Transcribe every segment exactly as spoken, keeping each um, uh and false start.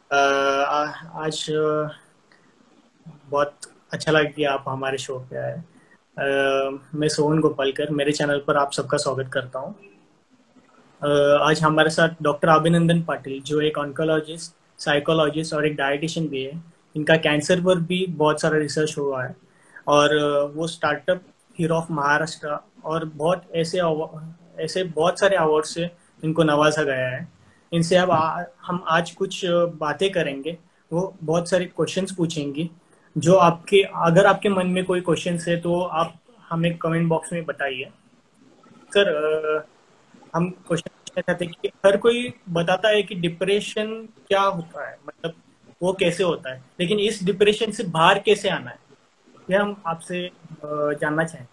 अ, आ, आज अ, बहुत अच्छा लगा कि आप हमारे शो पे आए। अ, मैं सोहन गोपालकर, मेरे चैनल पर आप सबका स्वागत करता हूँ। अ, आज हमारे साथ डॉक्टर अभिनंदन पाटिल, जो एक ऑन्कोलॉजिस्ट, साइकोलॉजिस्ट और एक डायटिशियन भी है। इनका कैंसर पर भी बहुत सारा रिसर्च हुआ है और अ, वो स्टार्टअप हीरो ऑफ महाराष्ट्र और बहुत ऐसे अवा- ऐसे बहुत सारे अवार्ड से इनको नवाजा गया है। इनसे अब आ, हम आज कुछ अ, बातें करेंगे। वो बहुत सारे क्वेश्चंस पूछेंगी। जो आपके अगर आपके मन में कोई क्वेश्चंस है तो आप हमें कमेंट बॉक्स में बताइए। सर, हम क्वेश्चन पूछना चाहते हैं कि हर कोई बताता है कि डिप्रेशन क्या होता है, मतलब वो कैसे होता है, लेकिन इस डिप्रेशन से बाहर कैसे आना है, ये हम आपसे अ, जानना चाहेंगे।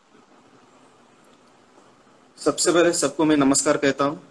सबसे पहले सबको मैं नमस्कार कहता हूँ।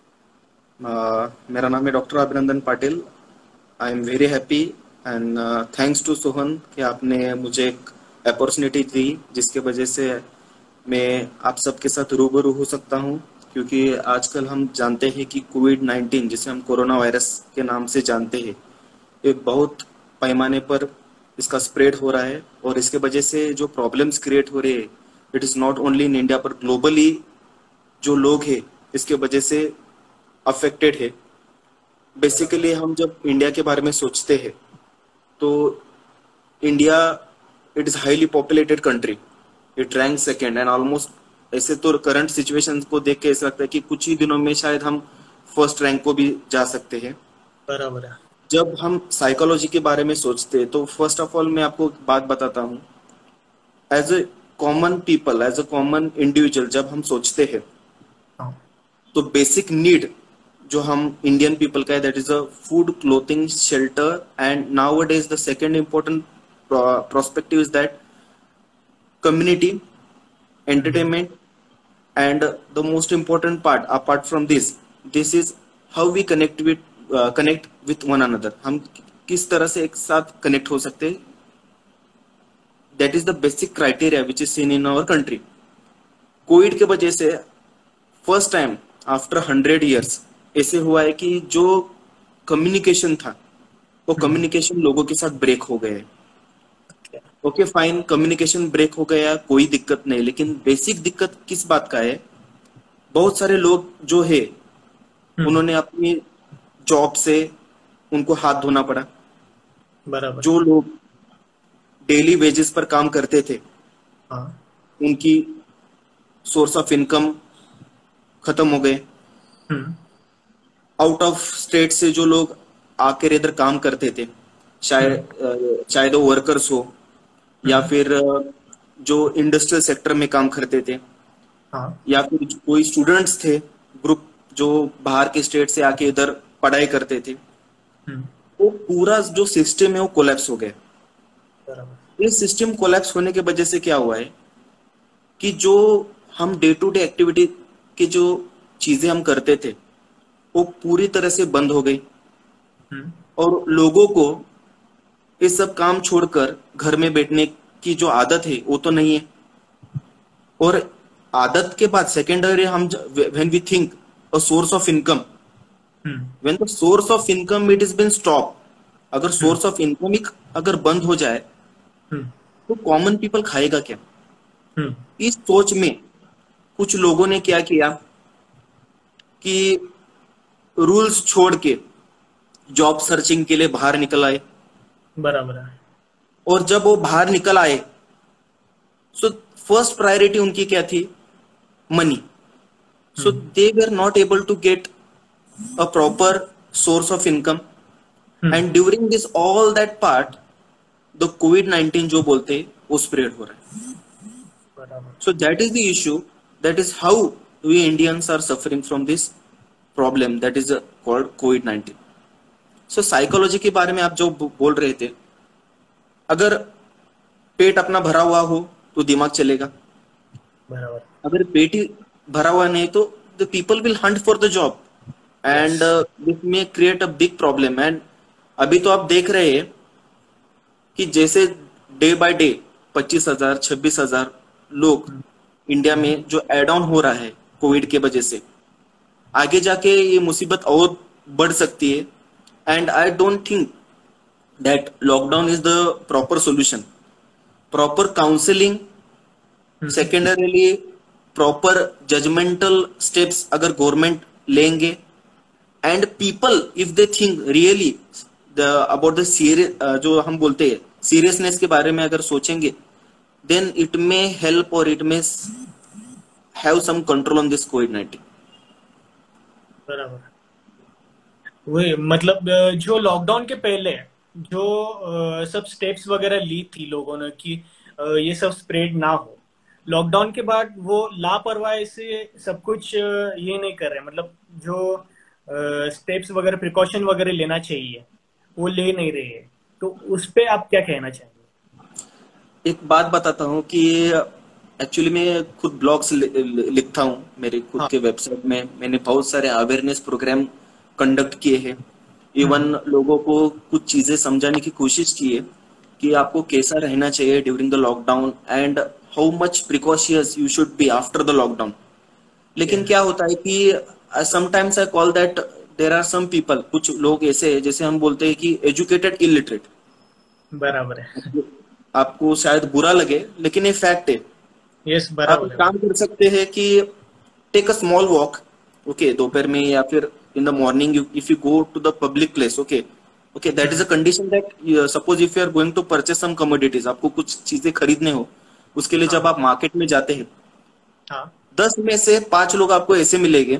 अ, मेरा नाम है doctor Abhinandan Patil. I am very happy and thanks to Sohan कि आपने मुझे एक अपॉर्चुनिटी दी जिसके वजह से मैं आप सबके साथ रूबरू हो सकता हूँ। क्योंकि आजकल हम जानते हैं कि कोविड नाइन्टीन जिसे हम कोरोना वायरस के नाम से जानते हैं, ये बहुत पैमाने पर इसका स्प्रेड हो रहा है और इसके वजह से जो प्रॉब्लम्स क्रिएट हो रहे हैं, it is not only in India पर ग्लोबली जो लोग हैं इसके वजह से अफेक्टेड है। बराबर। बेसिकली हम जब इंडिया के बारे में सोचते हैं तो India, it is highly populated country. It rank second and almost ऐसे तो करंट सिचुएशन को देख के ऐसा लगता है कि कुछ ही दिनों में शायद हम फर्स्ट रैंक को भी जा सकते हैं। बराबर है। जब हम साइकोलॉजी के बारे में सोचते हैं तो फर्स्ट ऑफ ऑल मैं आपको एक बात बताता हूँ। As a common people, as a common individual जब हम सोचते हैं हाँ। तो बेसिक नीड जो हम इंडियन पीपल का है, that is a food, clothing, shelter and nowadays the second important prospective is that community, hmm. entertainment, and the most important part apart from this, this is how we connect with uh, connect with one another। हम किस तरह से एक साथ connect हो सकते हैं, that is the basic criteria which is seen in our country. COVID के वजह से first time after hundred years ऐसे हुआ है कि जो कम्युनिकेशन था वो हम्म। कम्युनिकेशन लोगों के साथ ब्रेक हो गए। क्या? ओके फाइन, कम्युनिकेशन ब्रेक हो गया, कोई दिक्कत नहीं, लेकिन बेसिक दिक्कत किस बात का है? बहुत सारे लोग जो है हम्म। उन्होंने अपनी जॉब से उनको हाथ धोना पड़ा। बराबर है। जो लोग डेली वेजेस पर काम करते थे हाँ। उनकी सोर्स ऑफ इनकम खत्म हो गए। हम्म। आउट ऑफ स्टेट से जो लोग आकर इधर काम करते थे, शायद हम्म। अ, शायद वो वर्कर्स हो या हम्म। फिर अ, जो इंडस्ट्रियल सेक्टर में काम करते थे हाँ। या फिर कोई स्टूडेंट्स थे, ग्रुप जो बाहर के स्टेट से आके इधर पढ़ाई करते थे, हम्म। वो पूरा जो सिस्टम है वो कोलैप्स हो गया। बराबर। इस सिस्टम कोलैप्स होने की वजह से क्या हुआ है कि जो हम डे टू डे एक्टिविटी की जो चीजें हम करते थे वो पूरी तरह से बंद हो गई हम्म। और लोगों को ये सब काम छोड़कर घर में बैठने की जो आदत है वो तो नहीं है। और आदत के बाद सेकेंडरी हम when we think a source of income, hmm. When the source of income it is been stop, अगर हम्म। सोर्स ऑफ इनकम ही अगर बंद हो जाए हम्म। तो कॉमन पीपल खाएगा क्या? हम्म। इस सोच में कुछ लोगों ने क्या किया कि रूल्स छोड़ के जॉब सर्चिंग के लिए बाहर निकल आए। बराबर है। और जब वो बाहर निकल आए सो फर्स्ट प्रायोरिटी उनकी क्या थी? Money. So hmm. They were not able to get a proper source of income hmm. And during this all that part the COVID nineteen जो बोलते हैं वो स्प्रेड हो रहा है। बराबर। So that is the issue, that is how we Indians are suffering from this problem that is called COVID nineteen. So psychology के बारे में आप जो बोल रहे थे, अगर पेट अपना भरा हुआ हो तो दिमाग चलेगा, बराबर। अगर पेट ही भरा हुआ नहीं तो the people will hunt for the job yes. And this may create a big problem. And अभी तो आप देख रहे हैं कि जैसे डे बाय डे पच्चीस हजार छब्बीस हजार लोग हम्म। इंडिया हम्म। में जो एड ऑन हो रहा है कोविड के वजह से, आगे जाके ये मुसीबत और बढ़ सकती है। and I don't think that lockdown is the proper solution. Proper counseling, secondarily proper judgmental steps अगर government लेंगे, and people if they think really the about the serious uh, जो हम बोलते हैं seriousness के बारे में अगर सोचेंगे, then it may help or it may have some control on this COVID nineteen. बराबर। वही मतलब अ, जो लॉकडाउन के पहले जो अ, सब स्टेप्स वगैरह ली थी लोगों ने कि अ, ये सब स्प्रेड ना हो, लॉकडाउन के बाद वो लापरवाही से सब कुछ अ, ये नहीं कर रहे, मतलब जो स्टेप्स वगैरह प्रिकॉशन वगैरह लेना चाहिए वो ले नहीं रहे हैं, तो उस पे आप क्या कहना चाहेंगे? एक बात बताता हूँ कि एक्चुअली मैं खुद ब्लॉग्स लिखता हूँ मेरे खुद हाँ। के वेबसाइट में। मैंने बहुत सारे अवेयरनेस प्रोग्राम कंडक्ट किए हैं, इवन लोगों को कुछ चीजें समझाने की कोशिश की है कि आपको कैसा रहना चाहिए during the lockdown and how much precautious you should be after the lockdown. लेकिन क्या होता है कि sometimes I call that there are some people, कुछ लोग ऐसे हैं जैसे हम बोलते हैं कि एजुकेटेड इलिटरेट। बराबर है। आपको शायद बुरा लगे लेकिन ये फैक्ट है। यस आप बराबर एक है। काम कर सकते हैं कि take a small walk, okay, दोपहर में या फिर in the morning if you go to the public place, okay okay that is a condition that suppose if you are going to purchase some commodities, आपको कुछ चीजें खरीदने हो, उसके लिए जब आप मार्केट में जाते हैं, हाँ दस में से पांच लोग आपको ऐसे मिलेंगे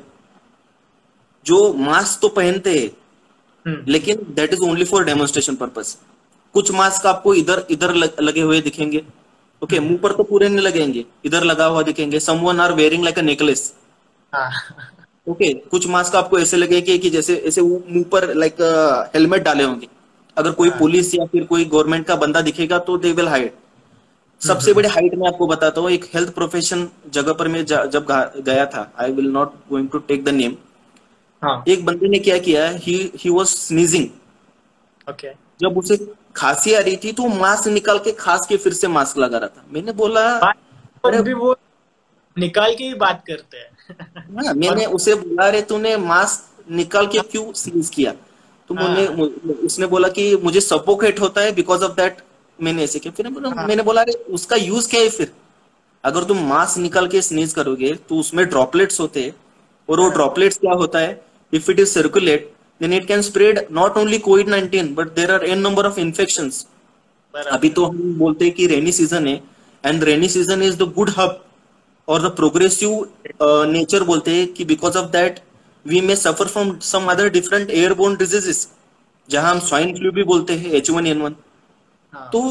जो मास्क तो पहनते हैं हम्म, लेकिन that is only for demonstration purpose. कुछ मास्क आपको इधर इधर लग, लगे हुए दिखेंगे, ओके, मुंह पर तो पूरे नहीं लगेंगे, इधर लगा हुआ दिखेंगे। Someone are wearing like a necklace, हाँ ओके। कुछ मास्क आपको ऐसे लगेंगे कि जैसे ऐसे मुंह पर लाइक हेलमेट डाले होंगे। अगर कोई हाँ। पुलिस या फिर कोई गवर्नमेंट का बंदा दिखेगा तो दे विल हाइड। सबसे बड़ी हाइट में आपको बताता हूँ, एक हेल्थ प्रोफेशन जगह पर मैं ज- जब गा- गया था, I will not going to take the name. हाँ एक बंदे ने क्या किया, he he was sneezing. Okay. जब उसे खांसी आ रही थी तो मास्क निकाल के खांस के फिर से मास्क लगा रहा था। मैंने बोला, बात अरे भी वो निकाल के ही बात करते हैं। हाँ, मैंने उसे बोला, अरे तूने मास्क निकाल के क्यों स्नीज किया? तो मैंने हाँ उसने बोला कि मुझे सफोकेट होता है बिकॉज ऑफ दैट, मैंने ऐसे किया। फिर मैंने बोला हाँ मैंने बोला अरे उसका यूज क्या है फिर? अगर तुम मास्क निकाल के स्नीज करोगे तो उसमें ड्रॉपलेट्स होते हैं, और वो हाँ, ड्रॉपलेट्स क्या होता है, if it is circulate then it can spread not only COVID nineteen but there are an number of infections. अभी बराबर तो हम बोलते हैं कि रेनी सीजन है, and rainy season is the good hub और द प्रोग्रेसिव नेचर बोलते हैं कि because of that we may suffer from some other different airborne diseases, जहां हम स्वाइन फ्लू भी बोलते हैं, एच वन एन वन। हाँ तो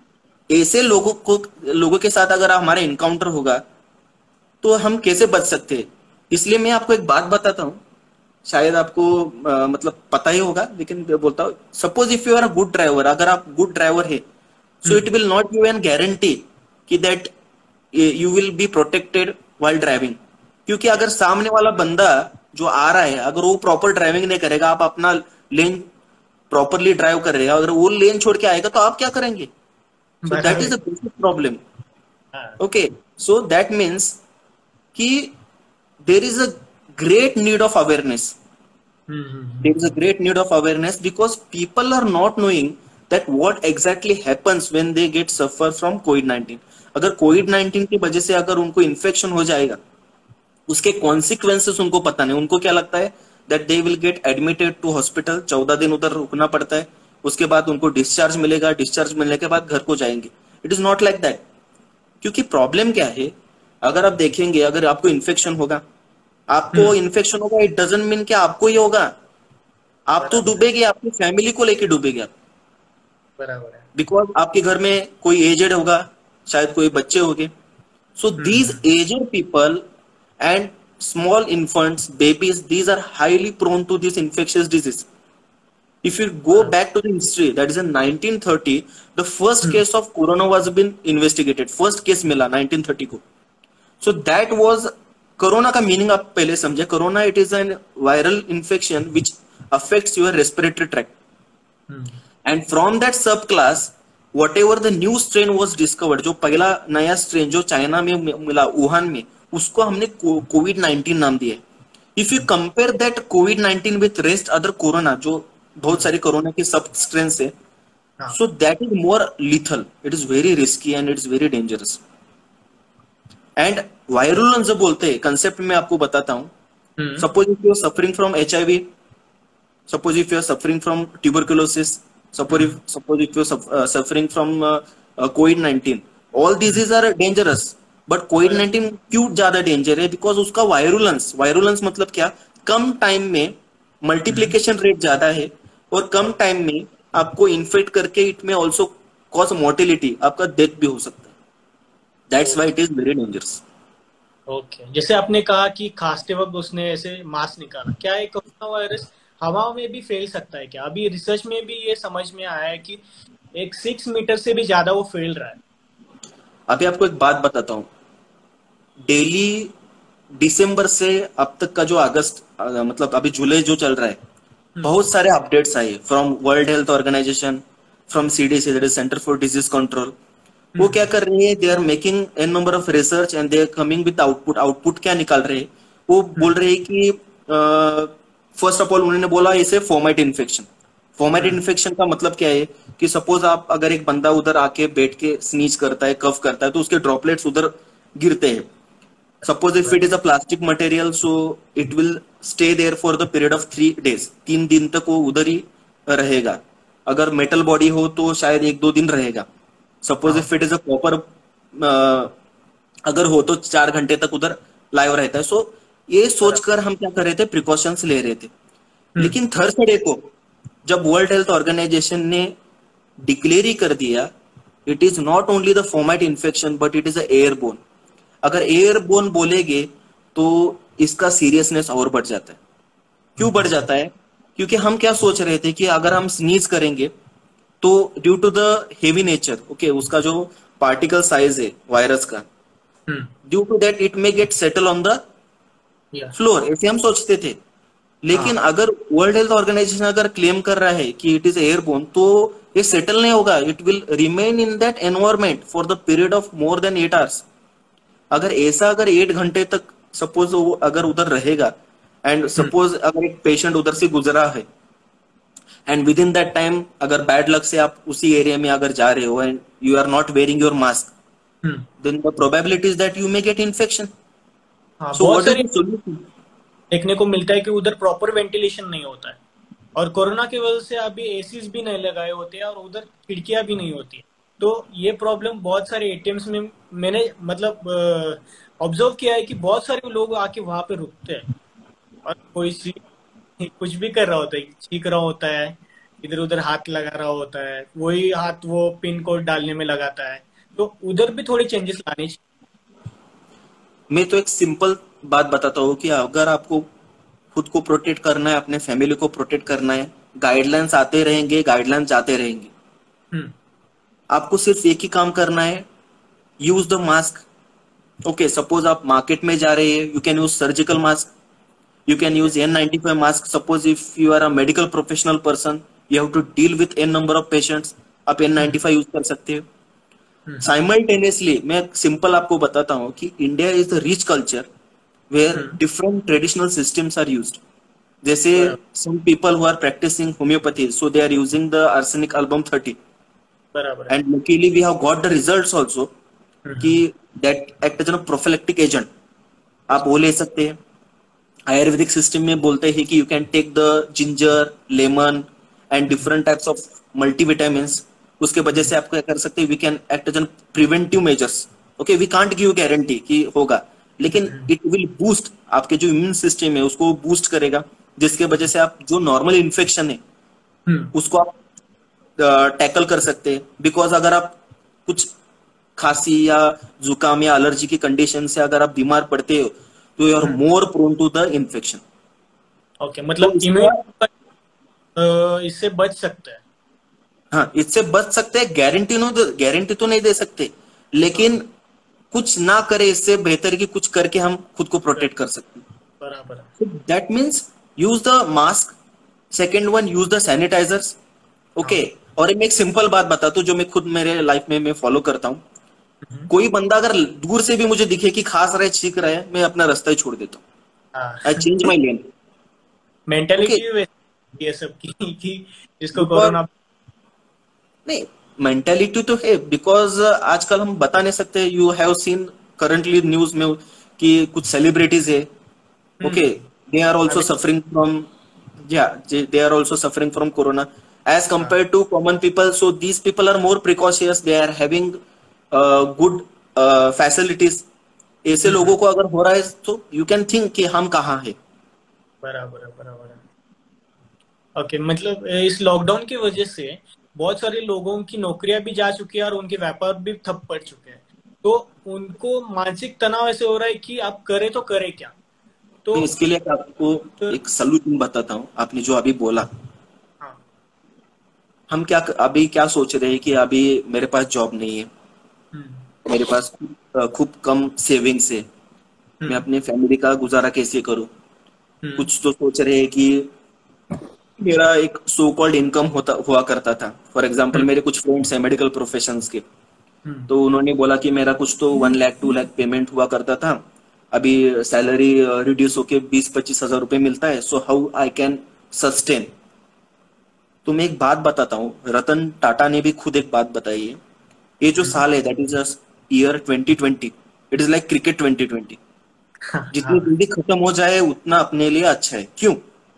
ऐसे लोगों को लोगों के साथ अगर हमारा इनकाउंटर होगा तो हम कैसे बच सकते हैं? इसलिए मैं आपको एक बात बताता हूँ, शायद आपको अ, मतलब पता ही होगा, लेकिन मैं बोलता हूँ, suppose if you are a good driver, अगर आप गुड ड्राइवर है, so it will not give an guarantee कि that you will be protected while driving. क्योंकि अगर सामने वाला बंदा जो आ रहा है, अगर वो प्रॉपर ड्राइविंग नहीं करेगा, आप अपना लेन प्रॉपरली ड्राइव कर रहे हैं, अगर वो लेन छोड़ के आएगा तो आप क्या करेंगे? सो दैट इज बराबर। A basic problem. हाँ ओके, सो दैट मीन्स कि there is a great need of awareness. Hmm hmm, There is a great need of awareness because people are not knowing that what exactly happens when they get suffer from COVID nineteen. अगर COVID nineteen की वजह से अगर उनको infection हो जाएगा, उसके consequences उनको पता नहीं। उनको क्या लगता है that they will get admitted to hospital, चौदह दिन उधर रुकना पड़ता है, उसके बाद उनको डिस्चार्ज मिलेगा, डिस्चार्ज मिलने के बाद घर को जाएंगे। It is not like that. क्योंकि प्रॉब्लम क्या है, अगर आप देखेंगे, अगर आपको इन्फेक्शन होगा, आपको इन्फेक्शन होगा, इट डजंट मीन कि आपको ही होगा। आप तो बराबर है। डूबेगे, आपकी फैमिली को लेके डूबेगे आप। बराबर है। बिकॉज आपके घर में कोई एजेड होगा, शायद कोई बच्चे होंगे। So these aged people and small infants, babies, these are highly prone to this infectious disease. If you go back to the history, that is in nineteen thirty, the first case of corona was been investigated. First case मिला nineteen thirty को। So that was corona का meaning आप पहले समझे। corona it is an viral infection which affects your respiratory tract. And from that subclass, whatever the new strain was discovered, जो पहला नया strain जो चाइना में मिला, वुहान में, उसको हमने कोविड नाइनटीन नाम दिया है। If you compare that COVID nineteen with rest other corona, जो बहुत सारी कोरोना की सब स्ट्रेन है, so that is more lethal, it is very risky and it is very dangerous. And virulence जो बोलते हैं कंसेप्ट में आपको बताता हूँ। Suppose if you are suffering from H I V, suppose if you are suffering from tuberculosis, suppose if suppose if you are suffering from COVID nineteen, all disease are dangerous, but COVID nineteen क्यों ज्यादा danger है? Because उसका virulence, virulence मतलब क्या, कम time में multiplication rate ज्यादा है, और कम टाइम में आपको इन्फेक्ट करके it may also cause mortality, आपका डेथ भी हो सकता है। That's why it is very dangerous. Okay, जैसे आपने कहा कि खांसते वक्त उसने ऐसे मास्क निकाला, क्या है कोरोना वायरस हवा में भी फैल सकता है क्या? अभी रिसर्च में भी ये समझ में आया है कि एक सिक्स मीटर से भी ज्यादा वो फैल रहा है। अभी आपको एक बात बताता हूँ, डेली दिसंबर से अब तक का जो अगस्त, मतलब अभी जुलाई जो चल रहा है, बहुत सारे अपडेट्स आए from World Health Organization, from CDC, that is centre for disease control. वो क्या कर रहे हैं, they are making an number of research and they are coming with output. Output क्या निकाल रहे हैं, वो बोल रहे हैं कि फर्स्ट ऑफ ऑल उन्होंने बोला इसे फॉर्मेट इन्फेक्शन। फॉर्मेट इन्फेक्शन का मतलब क्या है कि सपोज आप अगर एक बंदा उधर आके बैठ के स्नीज करता है, कफ करता है, तो उसके ड्रॉपलेट्स उधर गिरते हैं। Suppose if it is a plastic material, so it will stay there for the period of three days, तीन दिन तक वो उधर ही रहेगा। अगर मेटल बॉडी हो तो शायद एक दो दिन रहेगा। Suppose if it is a copper, अगर हो तो चार घंटे तक उधर लाइव रहता है। सो so, ये सोचकर हम क्या कर रहे थे, प्रिकॉशंस ले रहे थे। लेकिन थर्सडे को जब वर्ल्ड हेल्थ ऑर्गेनाइजेशन ने डिक्लेयर ही कर दिया, it is not only the format infection but it is a airborne. अगर एयरबोर्न बोलेगे तो इसका सीरियसनेस और बढ़ जाता है। क्यों बढ़ जाता है? क्योंकि हम क्या सोच रहे थे कि अगर हम स्नीज करेंगे तो due to the heavy nature, okay, उसका जो पार्टिकल साइज है वायरस का, due to that it may get settle on the floor, ऐसे हम सोचते थे। लेकिन हाँ. अगर वर्ल्ड हेल्थ ऑर्गेनाइजेशन अगर क्लेम कर रहा है कि इट इज एयरबोर्न, तो ये सेटल नहीं होगा, it will remain in that environment for the period of more than eight hours. अगर ऐसा अगर एट घंटे तक सपोज वो अगर उधर रहेगा, एंड सपोज अगर एक पेशेंट उधर से गुजरा है and within that time अगर बैड लक से आप उसी एरिया में अगर जा रहे हो and you are not wearing your mask, then the probability is that you may get infection. So what is the solution? देखने को मिलता है कि उधर प्रॉपर वेंटिलेशन नहीं होता है, और कोरोना की वजह से अभी एसीज भी नहीं लगाए होते हैं और उधर खिड़कियां भी नहीं होती है। तो ये प्रॉब्लम बहुत सारे एटीएम्स में मैंने मतलब ऑब्जर्व किया है कि बहुत सारे लोग आके वहां पे रुकते हैं और कोई कुछ भी कर रहा होता है, छींक रहा होता है, इधर उधर हाथ लगा रहा होता है, वही हाथ वो पिन कोड डालने में लगाता है। तो उधर भी थोड़ी चेंजेस लाने चाहिए। मैं तो एक सिंपल बात बताता हूँ कि अगर आपको खुद को प्रोटेक्ट करना है, अपने फैमिली को प्रोटेक्ट करना है, गाइडलाइंस आते रहेंगे, गाइडलाइंस जाते रहेंगे। आपको सिर्फ एक ही काम करना है, use the mask. Okay, suppose आप मार्केट में जा रहे हैं, you can use surgical mask, you can use N ninety-five mask. Suppose if you are a medical professional person, you have to deal with n number of patients, आप N ninety-five use कर सकते हो। Simultaneously मैं simple आपको बताता हूँ कि India is the rich culture where different traditional systems are used. जैसे some people who are practicing homeopathy, so they are using the arsenic album thirty, and luckily we have got the results also कि that act as a prophylactic agent, आप वो ले सकते हैं। Ayurvedic system में बोलते हैं कि you can take the ginger, lemon and different types of multivitamins. उसके वजह से आप क्या कर सकते हैं, we can act as an preventive measures. Okay, we can't give guarantee कि होगा, लेकिन इट विल बूस्ट आपके जो इम्यून सिस्टम है उसको बूस्ट करेगा, जिसके वजह से आप जो नॉर्मल इन्फेक्शन है उसको आप टैकल कर सकते हैं। बिकॉज अगर आप कुछ खांसी या जुकाम या एलर्जी की कंडीशन से अगर आप बीमार पड़ते हो तो you are more prone to the infection. Okay, मतलब इम्यून इससे बच सकते हैं। हाँ, इससे बच सकते हैं, गारंटी नो गारंटी तो नहीं दे सकते, लेकिन कुछ ना करे इससे बेहतर कि कुछ करके हम खुद को प्रोटेक्ट कर सकते हैं। बराबर। That means use the mask, second one use the sanitisers. Okay, और मैं एक सिंपल बात बताता हूँ जो मैं खुद मेरे लाइफ में मैं फॉलो करता हूँ। कोई बंदा अगर दूर से भी मुझे दिखे कि खांस रहा है, छींक रहा है, मैं अपना रास्ता ही छोड़ देता हूँ। I change my lane. Mentality ये सब की कि जिसको बिकॉज कोरोना। नहीं, मेंटेलिटी तो है, बिकॉज आजकल हम बता नहीं सकते। You have seen currently news में कि कुछ सेलिब्रिटीज है, hmm. Okay, they are also अभी। सफरिंग फ्रॉम, या they are also suffering from corona as हाँ। Compare to common people. So these people are more precautious, they are having good facilities. ऐसे हम्म हम्म, लोगों को अगर हो रहा है तो यू कैन थिंक कि हम कहाँ हैं। बराबर है, बराबर है। ओके, मतलब अ, इस लॉकडाउन की वजह से बहुत सारे लोगों की नौकरियां भी जा चुकी है और उनके व्यापार भी ठप पड़ चुके हैं। तो उनको मानसिक तनाव ऐसे हो रहा है कि आप करे तो करे क्या। तो मैं इसके लिए आपको अ, एक सलूशन बताता हूँ। आपने जो अभी बोला, हाँ। हम क्या अभी क्या सोच रहे हैं कि अभी मेरे पास जॉब नहीं है, हम्म मेरे पास अ, खूब कम सेविंग्स है, मैं हम्म अपने फैमिली का गुजारा कैसे करूं। हम्म कुछ तो सोच रहे हैं कि मेरा एक सो कॉल्ड इनकम होता हुआ करता था। फॉर एग्जांपल, हम्म मेरे कुछ फ्रेंड्स हैं मेडिकल प्रोफेशंस के, हम्म तो उन्होंने बोला कि मेरा कुछ तो one lakh two lakh payment हुआ करता था, अभी सैलरी रिड्यूस होके बीस पच्चीस हजार रुपये मिलता है। So how I can sustain. तो मैं एक बात बताता हूँ, रतन टाटा ने भी खुद एक बात बताई है। ये जो हम्म, साल है, that is year twenty twenty, it is like cricket twenty twenty. हाँ जितनी हाँ। जल्दी खत्म हो जाए उतना अपने लिए अच्छा है। क्यों?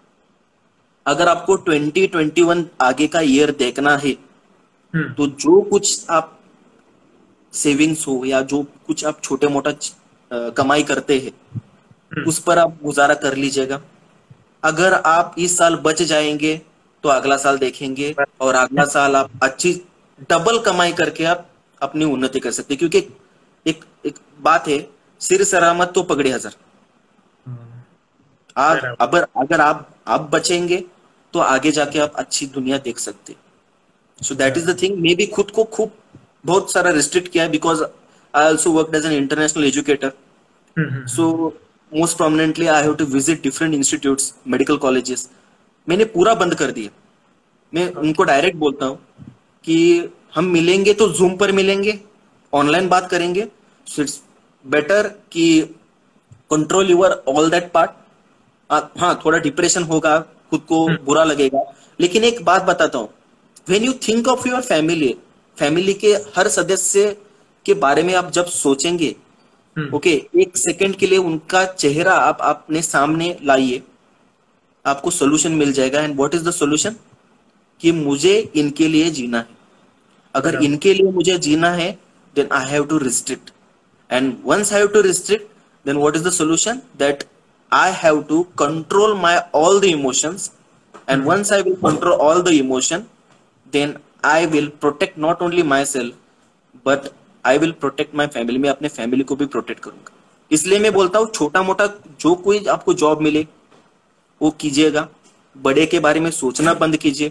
अगर आपको ट्वेंटी ट्वेंटी वन आगे का ईयर देखना है, हम्म तो जो कुछ आप सेविंग्स हो या जो कुछ आप छोटे मोटा कमाई करते हैं, हम्म उस पर आप गुजारा कर लीजिएगा। अगर आप इस साल बच जाएंगे तो अगला साल देखेंगे, और अगला साल आप अच्छी डबल कमाई करके आप अपनी उन्नति कर सकते हैं। क्योंकि एक एक बात है, सिर सलामत तो पगड़े हजार। हम्म, आप बराबर। अगर अगर आप आप बचेंगे तो आगे जाके आप अच्छी दुनिया देख सकते। सो दैट इज द बराबर। थिंग। मे बी खुद को खूब बहुत सारा रिस्ट्रिक्ट किया है, because I also work as an international educator. Hmm hmm so hmm, most prominently I have to visit different institutes, medical colleges. मैंने पूरा बंद कर दिया। मैं उनको ओके। डायरेक्ट बोलता हूँ कि हम मिलेंगे तो जूम पर मिलेंगे, ऑनलाइन बात करेंगे। सो इट्स बेटर कि control your all that part. हाँ, थोड़ा डिप्रेशन होगा, खुद को हम्म बुरा लगेगा, लेकिन एक बात बताता हूँ, when you think of your family, family के हर सदस्य के बारे में आप जब सोचेंगे, हम्म, ओके, एक सेकंड के लिए उनका चेहरा आप अपने सामने लाइए, आपको सोल्यूशन मिल जाएगा। And what is the solution? कि मुझे इनके लिए जीना है। अगर बराबर। इनके लिए मुझे जीना है, then I have to restrict. And once I have to restrict, then what is the solution? That I have to control my all the emotions, and hmm, once I will control all the emotion, then I will protect not only myself but I will protect my family। मैं अपने family को भी protect करूंगा। इसलिए मैं बोलता हूँ, छोटा मोटा जो कोई आपको जॉब मिले वो कीजिएगा, बड़े के बारे में सोचना बंद कीजिए।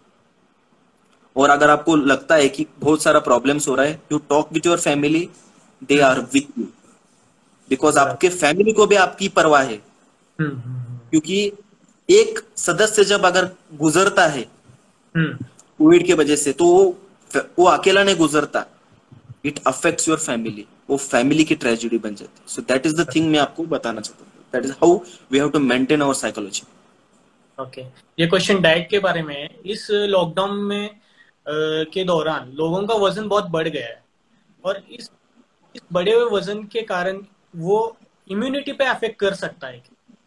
और अगर आपको लगता है कि बहुत सारा प्रॉब्लम्स हो रहा है, you talk with your family, they hmm, are with you. Because बराबर। आपके फैमिली को भी आपकी परवाह है। हम्म हम्म क्योंकि एक सदस्य जब अगर गुजरता है हम्म, कोविड की वजह से, तो वो वो अकेला नहीं गुजरता, इट अफेक्ट्स योर फैमिली, वो फैमिली की ट्रेजेडी बन जाती है। So that is the thing मैं आपको बताना चाहता हूँ। That is how we have to maintain our psychology. Okay. ये क्वेश्चन डाइट के बारे में है। इस लॉकडाउन में अ, के दौरान लोगों का वजन बहुत बढ़ गया है और इस इस बढ़े हुए वजन के कारण वो इम्यूनिटी पे अफेक्ट कर सकता है।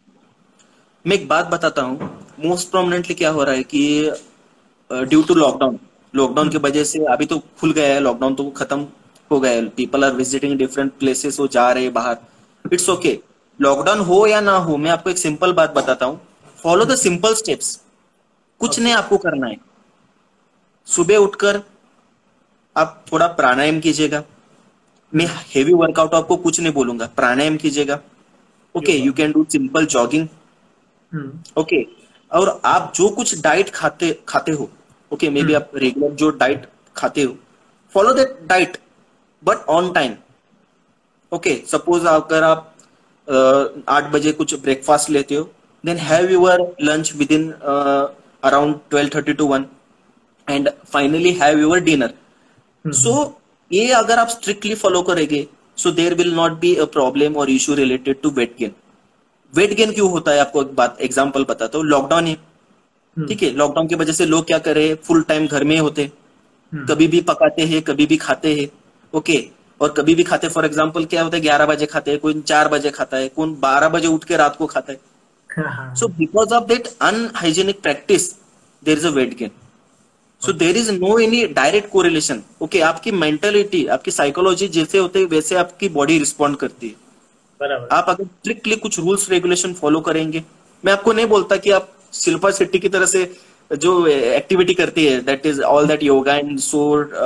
मैं एक बात बताता हूँ, मोस्ट प्रोमिनेंटली क्या हो रहा है कि ड्यू टू लॉकडाउन, लॉकडाउन की हम्म वजह से अभी तो खुल गया है, लॉकडाउन तो खत्म हो गया है, people are visiting different places, वो जा रहे हैं बाहर। इट्स ओके, लॉकडाउन हो या ना हो, मैं आपको एक सिंपल बात बताता हूँ। Follow the simple steps. कुछ ओके। नहीं आपको करना है। सुबह उठकर आप थोड़ा प्राणायाम कीजिएगा। मैं हम्म, हेवी वर्कआउट आपको कुछ नहीं बोलूंगा, प्राणायाम कीजिएगा। Okay, yoga. You can do simple jogging. Hmm okay, और आप जो कुछ डाइट खाते खाते हो, ओके, मे बी हम्म आप रेगुलर जो डाइट खाते हो, follow that diet, but on time. Okay, suppose अगर आप आठ बजे कुछ ब्रेकफास्ट लेते हो, then have your lunch within around twelve thirty to one, and finally have your dinner. Hmm so hmm, ये अगर आप स्ट्रिक्टली फॉलो करेंगे, so there will not be a problem और issue related to weight gain. Weight gain क्यों होता है, आपको एक बात एग्जांपल बताता हूँ। लॉकडाउन है, हम्म। ठीक है, लॉकडाउन की वजह से लोग क्या कर रहे हैं, फुल टाइम घर में होते, हम्म। कभी भी पकाते हैं, कभी भी खाते हैं। ओके, और कभी भी खाते, फॉर एग्जाम्पल क्या होता है, ग्यारह बजे खाते हैं, कोई चार बजे खाता है, कोई बारह बजे उठ के रात को खाता है। हाँ हाँ सो हाँ। Because of that unhygienic practice there is a weight gain. So okay. There is no any direct correlation. Okay, आपकी मेंटेलिटी, आपकी साइकोलॉजी जैसे होते है वैसे आपकी बॉडी रिस्पॉन्ड करती है। बराबर है। आप अगर स्ट्रिक्टली कुछ रूल्स रेगुलेशन फॉलो करेंगे, मैं आपको नहीं बोलता कि आप शिल्पा शेट्टी की तरह से जो एक्टिविटी करती है, that is all that yoga and so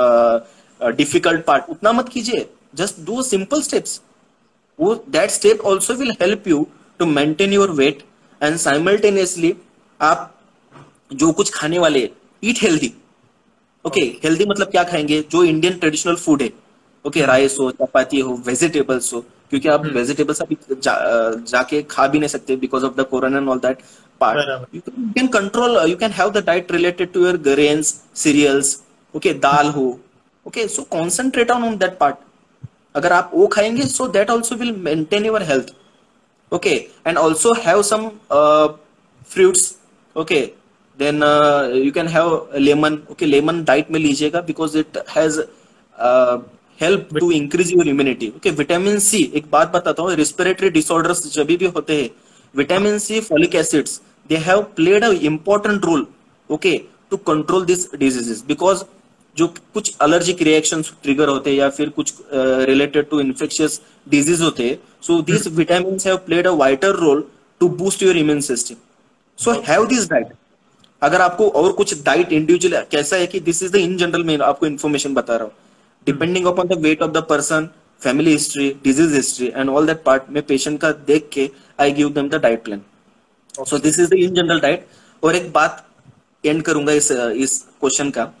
difficult part, उतना मत कीजिए। Just do simple steps. वो that step also will help you to maintain your weight, and simultaneously आप जो कुछ खाने वाले, eat healthy. Okay, okay. Healthy मतलब क्या खाएंगे, जो इंडियन ट्रेडिशनल फूड है। Okay, hmm. राइस हो, चपाती हो, वेजिटेबल्स हो, क्योंकि आप हम्म। वेजिटेबल्स अभी जा, जाके खा भी नहीं सकते because of the corona and all that part. बराबर। You can control, you can have the diet related to your grains, cereals. Okay, दाल हो। Okay, so concentrate on on that part. अगर आप वो खाएंगे, so that also will maintain your health. Okay, and also have some uh, fruits. Okay, then uh, you can have lemon. Okay, lemon diet में लीजिएगा because it has uh, help to increase your immunity. Okay, vitamin C, एक बात बताता हूँ, respiratory disorders जब भी होते हैं, हाँ। vitamin C, folic acids, they have played a important role. Okay, to control these diseases because जो कुछ एलर्जिक रिएक्शंस ट्रिगर होते हैं या फिर कुछ रिलेटेड टू इन्फेक्शियस डिजीज होते हैं, so hmm. This vitamins have played a vital role to boost your immune system. So okay. Have this diet. अगर आपको और कुछ डाइट इंडिविजुअल कैसा है कि this is the in general मैं आपको इन्फॉर्मेशन बता रहा हूँ, hmm. Depending upon the weight of the person, family history, disease history and all that part, में पेशेंट का देख के I give them the diet plan. So okay. This is the in general diet. और एक बात and करूंगा इस इस क्वेश्चन का,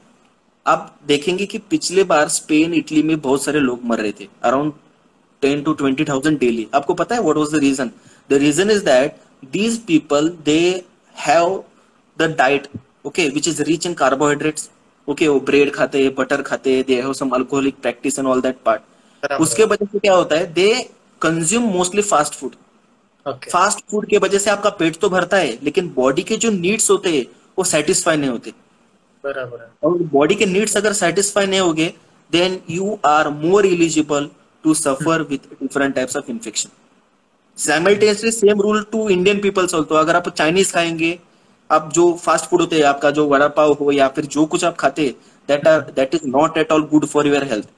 आप देखेंगे कि पिछले बार स्पेन, इटली में बहुत सारे लोग मर रहे थे, around ten to twenty thousand daily. आपको पता है what was the reason? The reason is that these people they have the diet, okay, which is rich in carbohydrates. Okay, वो ब्रेड खाते हैं, बटर खाते हैं, they have some alcoholic practice and all that part. बराबर उसके है। वजह से क्या होता है, they consume mostly fast food. Okay. Fast food के वजह से आपका पेट तो भरता है, लेकिन बॉडी के जो नीड्स होते हैं वो सेटिस्फाई नहीं होते। बराबर है। और बॉडी के नीड्स अगर सेटिस्फाई नहीं होगे, then you are more eligible to suffer with different types of infection. Simultaneously same rule to Indian peoples also. अगर आप चाइनीज खाएंगे, आप जो फास्ट फूड होते हैं, आपका जो वड़ा पाव हो या फिर जो कुछ आप खाते हैं, that are that is not at all good for your health.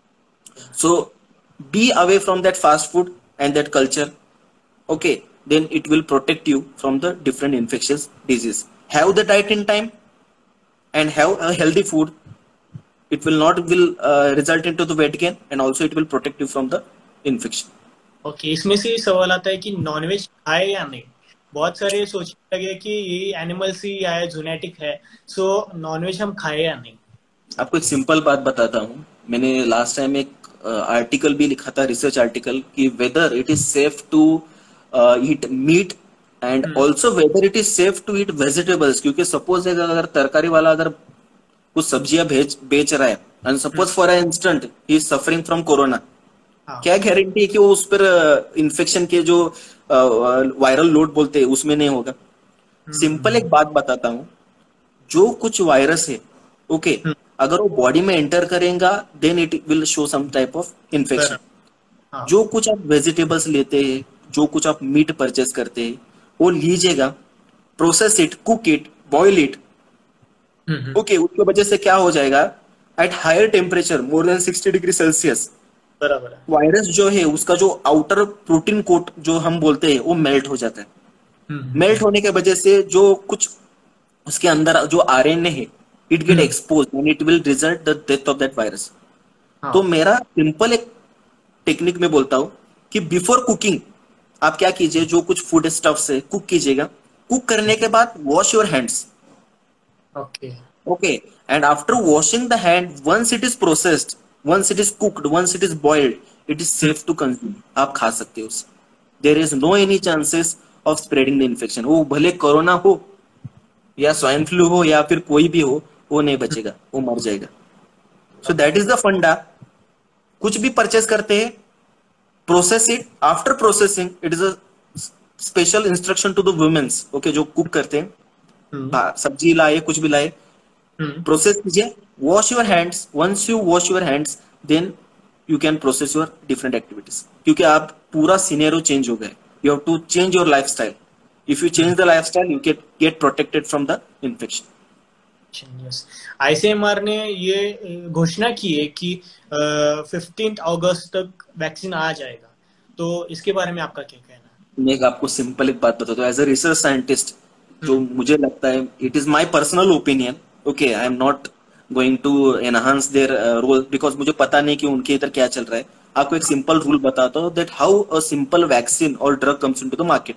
So be away from that fast food and that culture. Okay, then it will protect you from the different infectious disease. Have the diet in time and have a healthy food. It will not will uh, result into the weight gain, and also it will protect you from the infection. Okay. इसमें से सवाल आता है कि nonveg खाए या नहीं। बहुत सारे सोचने लगे कि ये एनिमल से या जेनेटिक है, सो नॉनवेज हम खाए या नहीं। आपको एक सिंपल बात बताता हूँ। मैंने लास्ट टाइम एक आर्टिकल भी लिखा था, रिसर्च आर्टिकल, कि whether it is safe to eat meat and also whether it is safe to eat vegetables. क्योंकि सपोज अगर तरकारी वाला अगर कुछ सब्जियां बेच बेच रहा है, and suppose for an instant he is suffering from corona, क्या गारंटी है कि वो उस पर इन्फेक्शन के जो वायरल लोड बोलते हैं उसमें नहीं होगा? सिंपल एक बात बताता हूँ, जो कुछ वायरस है, ओके, अगर वो बॉडी में एंटर करेगा, then it will show some type of infection. जो कुछ आप वेजिटेबल्स लेते हैं, जो कुछ आप मीट परचेस करते हैं, वो लीजिएगा, process it, cook it, boil it. Okay, उसकी वजह से क्या हो जाएगा, at higher temperature more than sixty degree Celsius, बराबर है, वायरस जो है उसका जो आउटर प्रोटीन कोट जो हम बोलते हैं वो मेल्ट हो जाता है। मेल्ट होने की वजह से जो कुछ उसके अंदर जो आरएनए है, it get expose and it will result the death of that virus. तो मेरा सिंपल एक टेक्निक में बोलता हूं कि बिफोर कुकिंग आप क्या कीजिए, जो कुछ फूड स्टफ से कुक कीजिएगा, कुक करने के बाद wash your hands. Okay okay, and after washing the hand, once it is processed, once it is cooked, once it is boiled, it is safe to consume. आप खा सकते हो उसे। There is no any chances of spreading the infection. वो भले corona हो या swine flu हो या फिर कोई भी हो, वो नहीं बचेगा, वो मर जाएगा। सो दैट इज द फंडा। कुछ भी परचेस करते हैं, process it, after processing it is a special instruction to the womens, okay, जो कुक करते हैं, सब्जी लाए, कुछ भी लाए, प्रोसेस कीजिए, wash your hands, once you wash your hands then you can process your different activities, क्योंकि आप पूरा सिनेरियो चेंज हो गए, you have to change your lifestyle, if you change the lifestyle you get get protected from the infection. ICMR ने ये घोषणा की है कि फिफ्टीन अगस्त तक वैक्सीन आ जाएगा, तो इसके बारे में आपका क्या कहना है? मैं आपको सिंपल एक बात बताता हूँ, एज अ रिसर्च साइंटिस्ट जो मुझे लगता है, it is my personal opinion, okay, I am not going to enhance their role because मुझे पता नहीं कि उनके इधर क्या चल रहा है। आपको एक सिंपल रूल बताता हूँ that how a simple vaccine और drug comes into the market.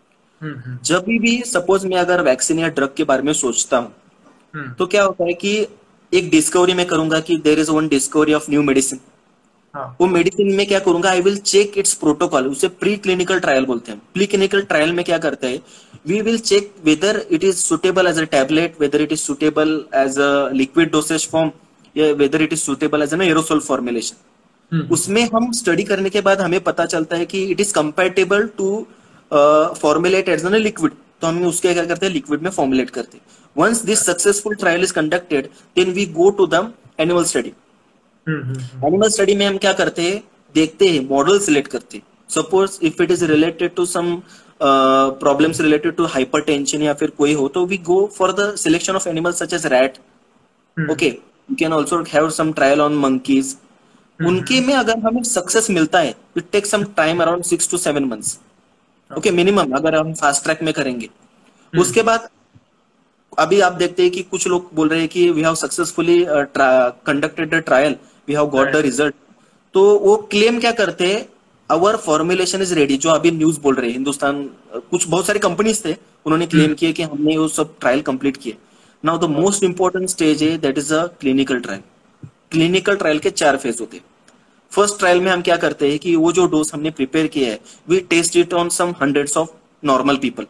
जब भी सपोज मैं अगर वैक्सीन या ड्रग के बारे में सोचता हूँ तो क्या होता है कि एक डिस्कवरी में करूंगा कि there is one discovery of new medicine. वो मेडिसिन में क्या करूंगा, I will check its protocol, उसे प्री क्लिनिकल ट्रायल बोलते हैं। प्री क्लिनिकल ट्रायल में क्या करते हैं, we will check whether it is suitable as a tablet, whether it is suitable as a liquid dosage form, या whether it is suitable as an aerosol formulation. उसमें हम study करने के बाद हमें पता चलता है कि it is compatible to formulate as an liquid, तो हम उसके क्या करते हैं, लिक्विड में फॉर्मुलेट करते हैं। Once this successful trial is conducted, then we go to the animal study. Animal study में हम क्या करते हैं, देखते हैं, मॉडल सिलेक्ट करते हैं। Suppose if it is related to some uh, problems related to hypertension या फिर कोई हो, तो we go for the selection of animals such as rat. Okay, you can also have some trial on monkeys. उनके में अगर हमें success मिलता है, it takes some time around six to seven months. Okay, minimum अगर हम fast track में करेंगे। उसके बाद अभी आप देखते हैं कि कुछ लोग बोल रहे हैं कि we have successfully conducted the trial, we have got the result, तो वो क्लेम क्या करते हैं, आवर फॉर्मुलेशन इज रेडी, जो अभी न्यूज बोल रहे हैं हिंदुस्तान, कुछ बहुत सारे कंपनीज थे, उन्होंने क्लेम किए कि हमने वो सब ट्रायल कंप्लीट किए। Now the most important stage है that is a clinical trial. Clinical trial के चार फेज होते हैं। फर्स्ट ट्रायल में हम क्या करते हैं कि वो जो डोज हमने प्रिपेयर किया है, we test it on some hundreds of normal people,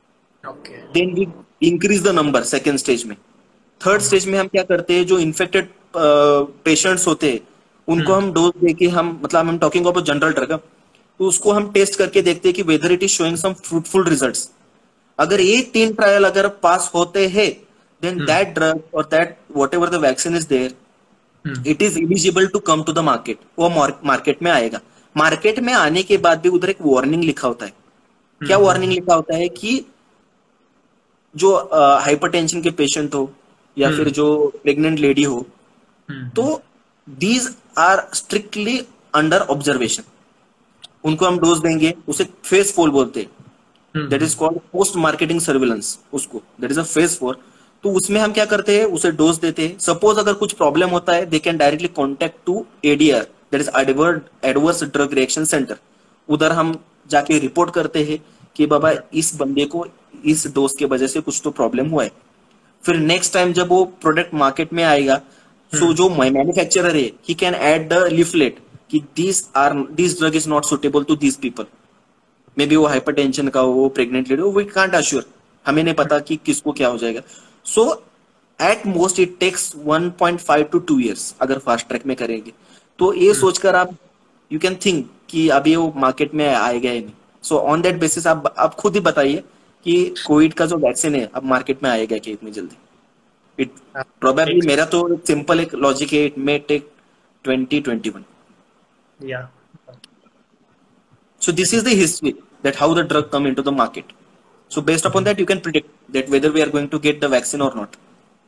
then we increase the number second stage में। थर्ड स्टेज में हम क्या करते हैं, जो इन्फेक्टेड पेशेंट्स होते हैं उनको हम डोज देके, हम मतलब हम टॉकिंग अबाउट जनरल ड्रग, तो उसको हम टेस्ट करके देखते हैं कि whether it is showing some fruitful results. अगर ये तीन ट्रायल अगर पास होते हैं, देन दैट ड्रग और that whatever the vaccine is there, it is eligible to come to the market. वो मार्केट में आएगा। मार्केट में आने के बाद भी उधर एक वार्निंग लिखा होता है। क्या वार्निंग लिखा होता है कि जो हाइपरटेंशन uh, के पेशेंट हो या hmm. फिर जो प्रेग्नेंट लेडी हो, hmm. तो these are strictly under observation. उनको हम डोज देंगे, उसे फेज फोर बोलते हैं, that is called post marketing surveillance, उसको that is a phase four. तो उसमें हम क्या करते हैं, उसे डोज देते हैं। सपोज अगर कुछ प्रॉब्लम होता है, they can directly contact to ADR, that is adverse drug reaction centre. उधर हम जाके रिपोर्ट करते हैं कि बाबा इस बंदे को इस डोज के वजह से कुछ तो प्रॉब्लम हुआ है। फिर नेक्स्ट टाइम जब वो प्रोडक्ट मार्केट में आएगा, सो जो मैन्युफैक्चरर है, he can add the leaflet कि this are this drug is not suitable to this people. May be वो हाइपरटेंशन का हो, वो प्रेग्नेंट लेडी हो, वी कांट अश्योर, हमें नहीं पता कि किसको क्या हो जाएगा। So at most it takes one point five to two years अगर फास्ट ट्रैक में करेंगे। तो ये सोचकर आप यू कैन थिंक कि अभी वो मार्केट में आएगा ही नहीं। सो ऑन दैट बेसिस आप आप खुद ही बताइए कि कोविड का जो वैक्सीन है अब मार्केट में आएगा कि इतनी जल्दी? इट प्रोबेबली, मेरा तो सिंपल एक लॉजिक है, it may take twenty twenty one. Yeah. So this is the history that how the drug come into the market. So based upon that you can predict that whether we are going to get the vaccine or not.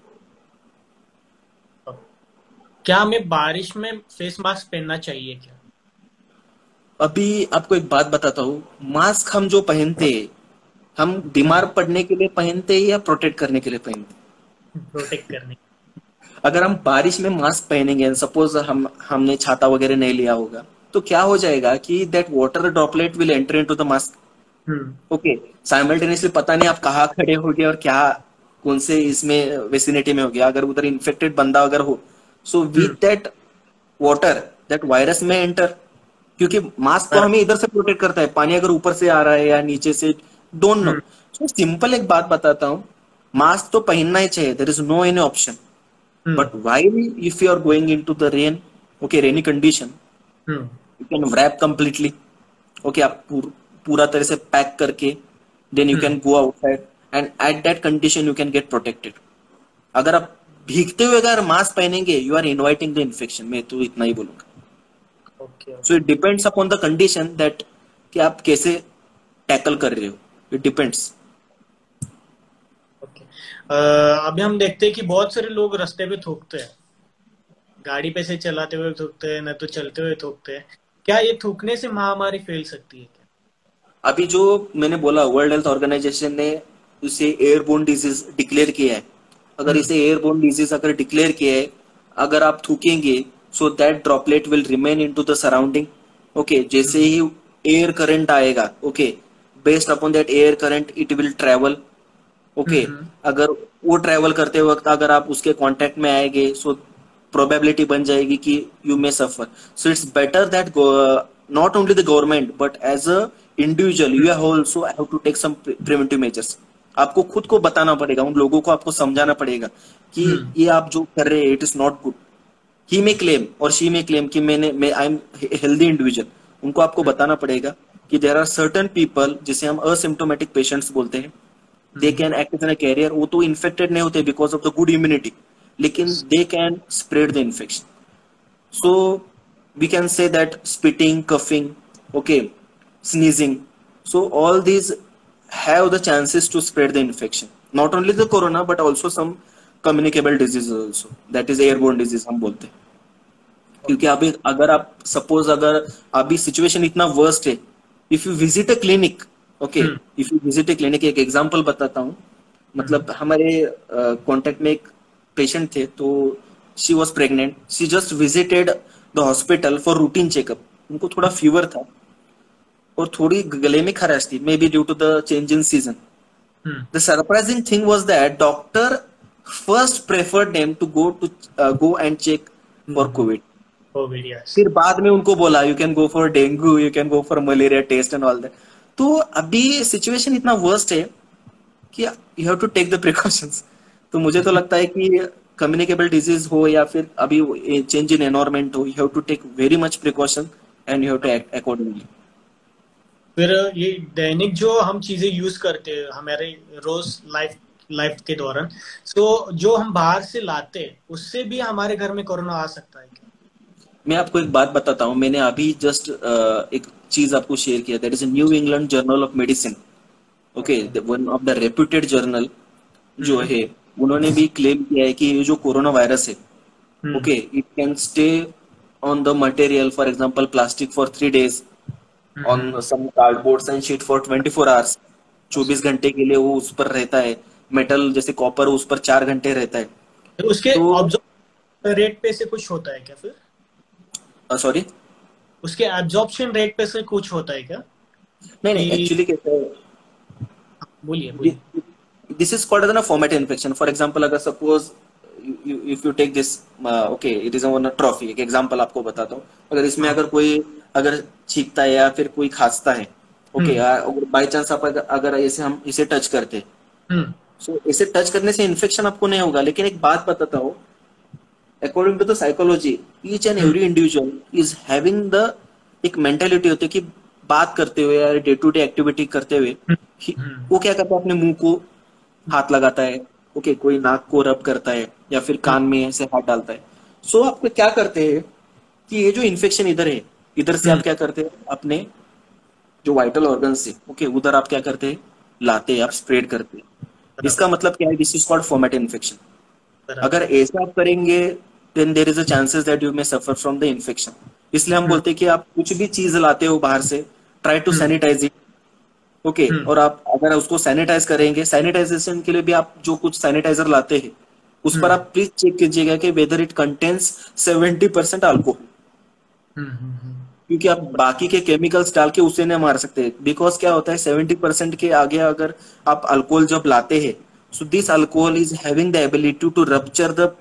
क्या हमें बारिश में face mask पहनना चाहिए क्या? अभी आपको एक बात बताता हूँ, मास्क हम जो पहनते हैं, हम बीमार पड़ने के लिए पहनते हैं या प्रोटेक्ट करने के लिए पहनते हैं? प्रोटेक्ट करने। अगर हम बारिश में मास्क पहनेंगे, सपोज हम हमने छाता वगैरह नहीं लिया होगा, तो क्या हो जाएगा कि that water droplet will enter into the mask. Okay, simultaneously पता नहीं आप कहाँ खड़े हो गए और क्या कौन से इसमें वेसिनिटी में हो गया। अगर उधर इन्फेक्टेड बंदा अगर हो, so with that water that virus में एंटर, क्योंकि मास्क तो हमें इधर से प्रोटेक्ट करता है, पानी अगर ऊपर से आ रहा है या नीचे से, डोंट नो। सो सिंपल एक बात बताता हूँ, मास्क तो पहनना ही चाहिए, there is no any option. But while if you are going into the rain, okay, rainy condition, you can wrap completely, okay, आप पूरा तरह से पैक करके then you can go outside and at that condition you can get protected. अगर आप भीगते हुए अगर मास्क पहनेंगे you are inviting the infection, मैं तो इतना ही बोलूंगा। Okay so okay it depends upon the condition that कि आप कैसे टैकल कर रहे हो, इट डिपेंड्स। ओके। अ, अभी हम देखते हैं कि बहुत सारे लोग रास्ते पे थूकते हैं, गाड़ी पे से चलाते हुए थूकते हैं, न तो चलते हुए थूकते हैं। क्या ये थूकने से महामारी फैल सकती है क्या? अभी जो मैंने बोला वर्ल्ड हेल्थ ऑर्गेनाइजेशन ने उसे एयरबोर्न डिजीज डिक्लेयर किया है। अगर हम्म इसे एयरबोर्न डिजीज अगर डिक्लेयर किया है, अगर आप थूकेंगे so that droplet will remain into the surrounding. Okay, जैसे हम्म ही एयर करंट आएगा, okay, based upon that air current it will travel. Hmm okay, hmm, अगर वो ट्रेवल करते वक्त अगर आप उसके कांटेक्ट में आएंगे सो प्रोबेबिलिटी बन जाएगी कि you may suffer. So it's better that not only the government but as a individual you also have to take some preventive measures. आपको खुद को बताना पड़ेगा, उन लोगों को आपको समझाना पड़ेगा कि हम्म, ये आप जो कर रहे हैं it is not good. He may claim और शी मे क्लेम कि मैंने मैं आई एम हेल्दी इंडिविजुअल। उनको आपको हम्म, बताना पड़ेगा कि देर आर सर्टन पीपल जिसे हम असिम्टोमेटिक पेशेंट्स बोलते हैं, they hmm, can act as an carrier. वो तो इन्फेक्टेड नहीं होते because of the good immunity, लेकिन they can spread the infection. So we can say that spitting, coughing, okay, sneezing, so all these have the chances to spread the infection, not only the corona but also some communicable diseases also, that is airborne disease हम बोलते हैं। क्योंकि okay. अभी अगर आप suppose अगर अभी situation इतना वर्स्ट है, if you visit a clinic, okay, hmm if you visit a clinic, एक एग्जांपल बताता हूँ। हम्म मतलब हमारे कांटेक्ट में एक पेशेंट थे, तो she was pregnant, she just visited the hospital for routine checkup. उनको थोड़ा फीवर था और थोड़ी गले में खराश थी, may be due to the change in season. Hmm, the surprising thing was that doctor first preferred them to go to go and check for hmm, covid. Covid yes. फिर बाद में उनको बोला you can go for dengue, you can go for malaria test and all that. तो अभी situation इतना worst है कि you have to take the precautions. तो मुझे तो लगता है कि कम्युनिकेबल डिजीज हो या फिर अभी चेंज इन एनवायरमेंट हो, you have to take very much precaution and you have to act accordingly. फिर ये दैनिक जो हम चीजें यूज करते हैं हमारे रोज लाइफ लाइफ के दौरान, सो जो हम बाहर से लाते हैं उससे भी हमारे घर में कोरोना आ सकता है क्या? मैं आपको एक बात बताता हूँ, मैंने अभी जस्ट एक चीज आपको शेयर किया, that is New England journal of medicine. Okay, okay. One of the reputed journal जो हम्म है, उन्होंने भी क्लेम किया है कि ये जो कोरोना वायरस है, hmm okay, it can stay on the material, for example plastic for three days, hmm, on some cardboard and sheet for twenty four hours. चौबीस घंटे के लिए वो उस पर रहता है। मेटल जैसे कॉपर उस पर चार घंटे रहता है। फिर उसके तो ऑब्जॉर्प्शन रेट पे से कुछ होता है क्या फिर? सॉरी, उसके एब्जॉर्प्शन रेट पे से कुछ होता है क्या नहीं नहीं, कि? एक्चुअली कैसा बोलिए है, बोलिए। this is called as a format infection. For example, अगर suppose you, you, if you take this, uh, okay, it is on a trophy, एक एग्जांपल आपको बताता हूँ। अगर इसमें हाँ। अगर कोई अगर छींकता है या फिर कोई खांसता है, ओके, हम्म अगर बाई चांस आप अगर, अगर ऐसे हम इसे टच करते हैं, हम्म सो इसे टच करने से इन्फेक्शन आपको नहीं होगा। लेकिन एक बात बताता हूँ, according to the psychology, each and hmm every individual is having the एक मेंटेलिटी होती है कि बात करते हुए या डे टू डे एक्टिविटी करते हुए हम्म ही- हम्म वो क्या करता है, अपने मुंह को हाथ लगाता है, ओके, कोई नाक को रब करता है या फिर हम्म कान में ऐसे हाथ डालता है। सो आप क्या करते हैं कि ये जो इन्फेक्शन इधर है, इधर से हम्म, आप क्या करते हैं, अपने जो वाइटल ऑर्गन से, ओके, उधर आप क्या करते हैं, लाते हैं, आप स्प्रेड करते हैं। बराबर इसका मतलब क्या है, this is called format infection. अगर बराबर। ऐसा आप करेंगे then there is a chances that you may suffer from the infection. इसलिए हम हम्म बोलते हैं कि आप कुछ भी चीज लाते हो बाहर से, try to hmm sanitize it. Okay, hmm और आप अगर उसको सैनिटाइज करेंगे, सैनिटाइजेशन के लिए भी आप जो कुछ सैनिटाइजर लाते हैं उस पर हम्म आप प्लीज चेक कीजिएगा कि whether it contains seventy percent alcohol. Hmm hmm, hmm, क्योंकि आप बाकी के केमिकल्स डाल के उसे नहीं मार सकते, बिकॉज क्या होता है, सेवेंटी परसेंट के आगे अगर आप अल्कोहल जब लाते हैं, so this alcohol is having the ability to rupture the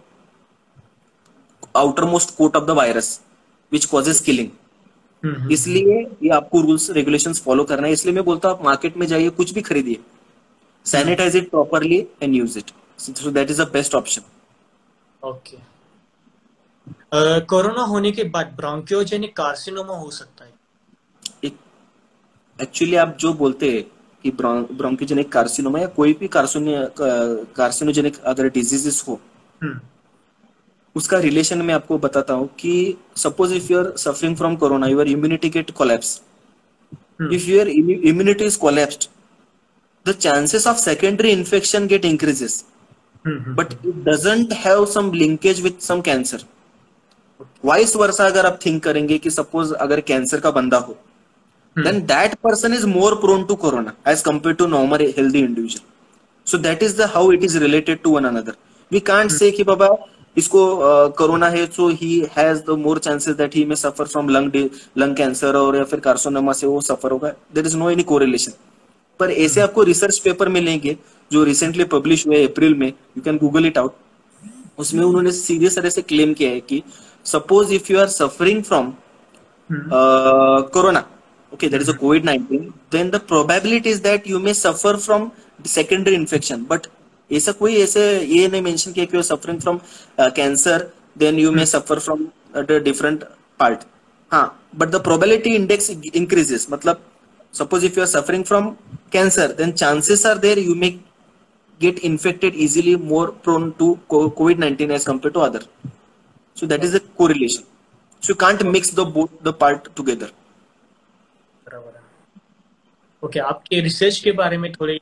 outermost coat of the virus which causes killing. Hmm, hmm, hmm, इसलिए ये आपको रूल्स रेगुलेशंस फॉलो करना है। इसलिए मैं बोलता हूँ आप मार्केट में जाइए, कुछ भी खरीदिए, hmm, sanitize it properly and use it, so that is the best option. Okay. Uh, corona होने के बाद ब्रोंकियोजेनिक कार्सिनोमा हो सकता है? एक्चुअली आप जो बोलते हैं कि ब्रोंकोजेनिक कार्सिनोमा या कोई भी कार्सिनोजेनिक अगर डिजीजेस हो, हम्म उसका रिलेशन मैं आपको बताता हूँ कि suppose if you are suffering from corona, your immunity get collapse. Hmm If your immu- immunity is collapsed, the chances of secondary infection get increases, hmm hmm but hmm, it doesn't have some linkage with some cancer. Vice versa अगर आप think करेंगे कि suppose अगर cancer का बंदा हो, हम्म then that person is more prone to corona as compared to normal healthy individual. So that is the how it is related to one another. We can't hmm, say कि बाबा इसको corona है so he has the more chances that he may suffer from lung lung cancer और या फिर carcinoma से वो सफर होगा. There is no any correlation. पर ऐसे हम्म, आपको रिसर्च पेपर मिलेंगे जो रिसेंटली पब्लिश हुए अप्रैल में, you can google it out. उसमें उन्होंने सीधे तरह से क्लेम किया है कि suppose if you are suffering from hmm, corona, okay, that is a hmm, covid nineteen, then the probability is that you may suffer from secondary infection. But ऐसा कोई ऐसे ये नहीं मेंशन किया कि you are suffering from cancer then you hmm, may suffer from the different part. हाँ, but the probability index increases. मतलब suppose if you are suffering from cancer, then chances are there you may get infected easily, more prone to covid nineteen as compared to other. So that is the correlation. So you can't okay, mix the both the part together. बराबर है. Okay, आपके research के बारे में थोड़े.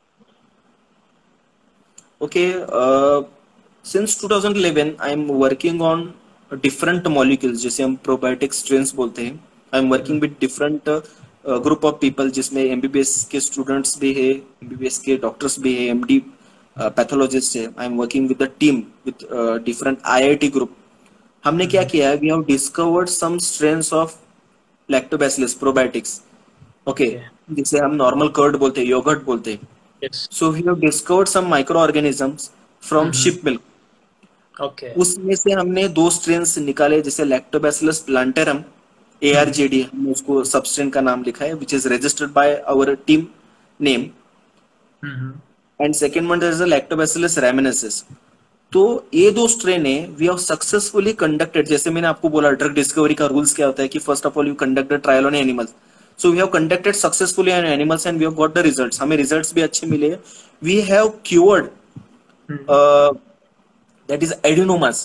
Okay, uh, since twenty eleven I am working on different molecules जैसे हम probiotic strains बोलते हैं. I am working with different uh, uh, group of people जिसमें M B B S के students भी है, M B B S के doctors भी है, M D uh, pathologist है. I am working with the team with uh, different I I T group. हमने क्या किया है, we have discovered some strains of lactobacillus probiotics. Okay, okay, जिसे हम normal curd बोलते हैं, yogurt बोलते हैं. Yes, So we have discovered some microorganisms from hmm, sheep milk. Okay, उसमें से हमने दो स्ट्रेन्स निकाले, जैसे lactobacillus plantarum hmm, A R J D, हमने उसको सबस्ट्रेन का नाम लिखा है, which is registered by our team name. Hmm, and second one is lactobacillus rhamnosus. तो ये दो स्ट्रेन है, वी हैव सक्सेसफुली कंडक्टेड. जैसे मैंने आपको बोला ड्रग डिस्कवरी का रूल्स क्या होता है कि first of all you conduct the trial on animals. So we have conducted successfully on animals and we have got the results. हमें रिजल्ट्स भी अच्छे मिले. We have cured hmm, that is adenomas,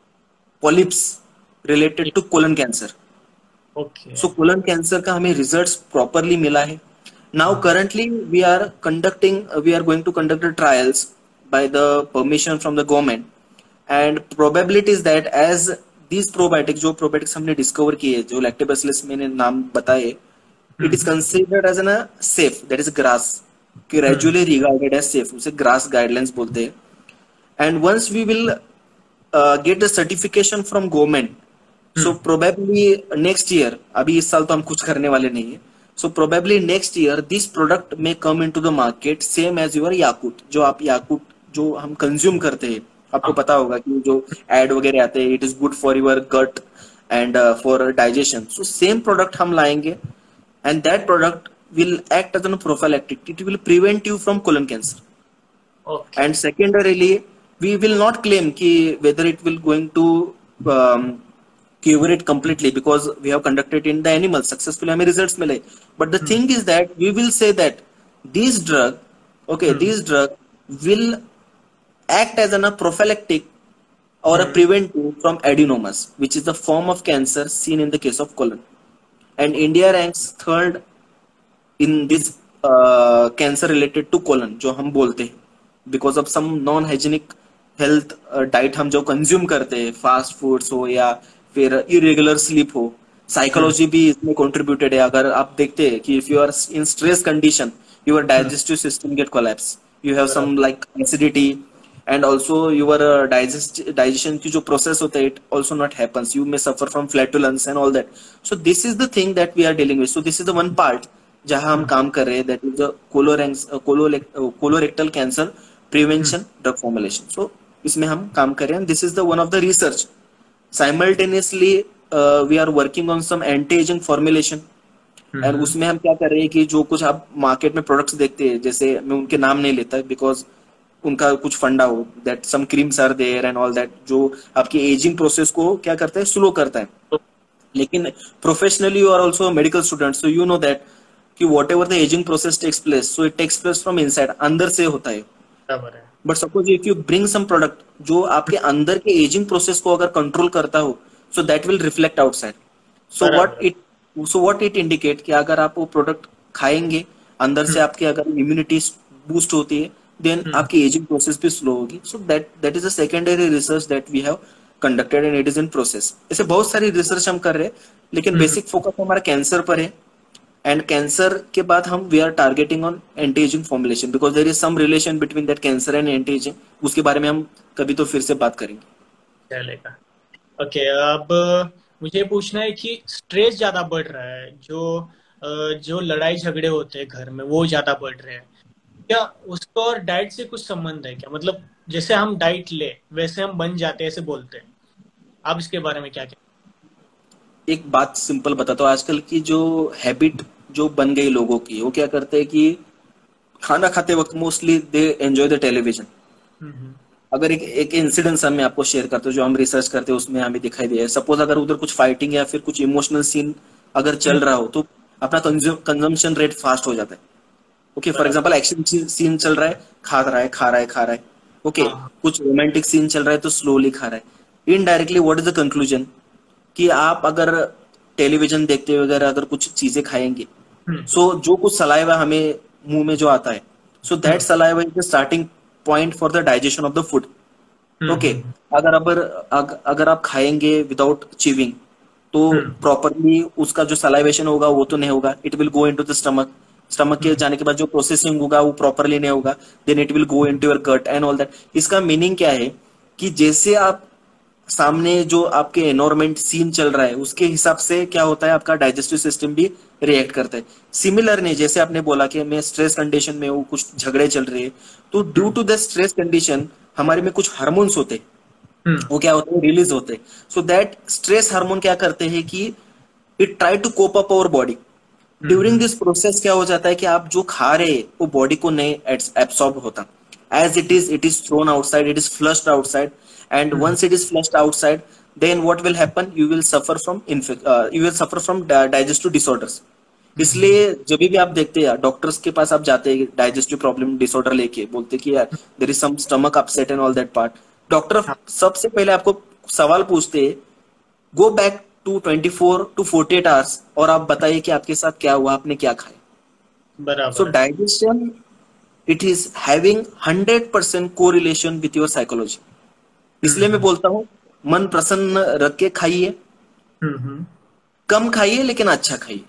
polyps related to colon cancer. Okay, So colon cancer का हमें results properly मिला है. Now हाँ, currently we are conducting, uh, we are going to conduct the trials by the permission from the government, and probabilities that as these probiotics, जो probiotics हमने discover किए, जो lactobacillus मैंने नाम बताए, it is hmm, considered as an a safe, that is grass, hmm, gradually regarded as safe. उसे grass guidelines बोलते हैं. And once we will uh, get the certification from government, so hmm, probably next year, अभी इस साल तो हम कुछ करने वाले नहीं है, so probably next year this product may come into the market same as your याकूट. जो आप याकूट जो हम कंज्यूम करते हैं, आपको हाँ, पता होगा कि जो एड वगैरह आते हैं, it is good for your gut and for digestion. So same product हम लाएंगे and that product will act as a prophylactic. It will prevent you from colon cancer. Okay, And secondarily, we will not claim ki whether it will going to um, cure it completely, because we have conducted in the animals successfully, हमें results मिले. But the hmm, thing is that we will say that this drug, okay, hmm, this drug will act as a prophylactic or a hmm, preventive from adenomas, which is the form of cancer seen in the case of colon. And India ranks third in this uh, cancer related to colon जो हम बोलते हैं, because of some non hygienic health uh, diet हम जो consume करते हैं, fast foods हो या फिर irregular sleep हो. हम्म, साइकोलॉजी भी इसमें contributed है. अगर आप देखते हैं कि if you are in stress condition, your hmm, digestive system get collapse, you have some बराबर, like acidity, and also your uh, digest digestion की जो process होता है, it also not happens, you may suffer from flatulence and all that. So this is the thing that we are dealing with. So this is the one part जहां हम हम्म, काम कर रहे हैं, that is the colorectal cancer hmm, prevention drug formulation. So इसमें हम काम कर रहे हैं. This is the one of the research. Simultaneously uh, we are working on some anti-aging formulation. And hmm, उसमें हम क्या कर रहे हैं कि जो कुछ आप मार्केट में प्रोडक्ट्स देखते हैं, जैसे मैं उनके नाम नहीं लेता बिकॉज उनका कुछ फंडा हो, that some creams are there and all that, जो आपकी एजिंग प्रोसेस को क्या करता है, स्लो करता है. लेकिन professionally you are also medical student, so you know that कि whatever the aging process takes place, so it takes place from inside, अंदर से होता है। बराबर है। But suppose if you bring some product जो आपके अंदर के एजिंग प्रोसेस को अगर कंट्रोल करता हो, so that will reflect outside. So what बराबर। It so what it indicate कि अगर आप वो प्रोडक्ट खाएंगे, अंदर से हम्म। आपके अगर इम्यूनिटी बूस्ट होती है, देन हम्म। आपकी एजिंग प्रोसेस भी स्लो होगी। So that that is a secondary research that we have conducted and it is in process. ऐसे बहुत सारी रिसर्च हम कर रहे हैं, लेकिन हम्म। बेसिक फोकस हमारा कैंसर पर है। एंड कैंसर के बाद हम we are targeting on anti aging formulation, because there is some relation between that cancer and anti aging. उसके बारे में हम कभी तो फिर से बात करेंगे। चलेगा। ओके, अब मुझे पूछना है कि स्ट्रेस ज्यादा बढ़ रहा है, जो अ, जो लड़ाई झगड़े होते हैं घर में वो ज्यादा बढ़ रहे हैं, क्या उसको और डाइट से कुछ संबंध है क्या? मतलब जैसे हम डाइट ले वैसे हम बन जाते हैं ऐसे बोलते हैं। आप इसके बारे में क्या कहते एक बात सिंपल बताता हूँ, आजकल की जो हैबिट जो बन गई लोगों की, वो क्या करते हैं कि खाना खाते वक्त mostly they enjoy the television. हैं? हम्म। अगर एक एक इंसिडेंस मैं आपको शेयर करता हूँ जो हम रिसर्च करते हैं, उसमें हमें दिखाई दिया है। सपोज अगर उधर कुछ फाइटिंग या फिर कुछ इमोशनल सीन अगर चल हम्म। रहा हो, तो अपना कंजम्पशन रेट फास्ट हो जाता है। ओके, फॉर बराबर। एग्जांपल एक्शन सीन चल रहा है, खा रहा है खा रहा है खा रहा है। ओके, हाँ। कुछ रोमांटिक सीन चल रहा है तो स्लोली खा रहा है। Indirectly what is the conclusion, कि आप अगर टेलीविजन देखते हुए अगर अगर कुछ चीजें खाएंगे, हम्म। सो so, जो कुछ सलाइवा हमें मुंह में जो आता है, so that hmm. Saliva is the starting point for the digestion of the food. Hmm. Okay, hmm. अगर अगर अग, अगर आप खाएंगे विदाउट चिविंग, तो हम्म। प्रॉपरली उसका जो सलाइवेशन होगा वो तो नहीं होगा, it will go into the stomach. Stomach के हम्म। जाने के बाद जो प्रोसेसिंग होगा वो प्रॉपरली नहीं होगा, then it will go into your gut and all that. इसका मीनिंग क्या है कि जैसे आप सामने जो आपके एनवायरमेंट सीन चल रहा है उसके हिसाब से क्या होता है, आपका डाइजेस्टिव सिस्टम भी रिएक्ट करता है। सिमिलर नहीं, जैसे आपने बोला कि मैं स्ट्रेस कंडीशन में हूँ, कुछ झगड़े चल रहे हैं, तो due hmm. To the stress condition हमारे में कुछ हार्मोन्स होते हैं, हम्म। वो क्या होते हैं, रिलीज होते हैं। सो दैट स्ट्रेस हार्मोन क्या करते हैं कि it try to cope up our body. During hmm. This process क्या हो जाता है कि आप जो खा रहे हैं वो बॉडी को नहीं एब्सॉर्ब होता, as it is it is thrown outside, it is flushed outside. And hmm. Once it is flushed outside, then what will happen, you will suffer from you will suffer from digestive disorders. Hmm. इसलिए जब भी आप देखते हैं doctors के पास आप जाते हैं डाइजेस्टिव प्रॉब्लम डिसऑर्डर लेके, बोलते हैं कि यार there is some stomach upset and all that part, doctor हाँ। सबसे पहले आपको सवाल पूछते हैं, go back to twenty four to forty eight hours और आप बताइए कि आपके साथ क्या हुआ, आपने क्या खाया। सो बराबर है। Digestion it is having hundred percent correlation with your psychology. इसलिए मैं हम्म। बोलता हूँ मन प्रसन्न रख के खाइए, हम्म। हम्म। कम खाइए लेकिन अच्छा खाइए।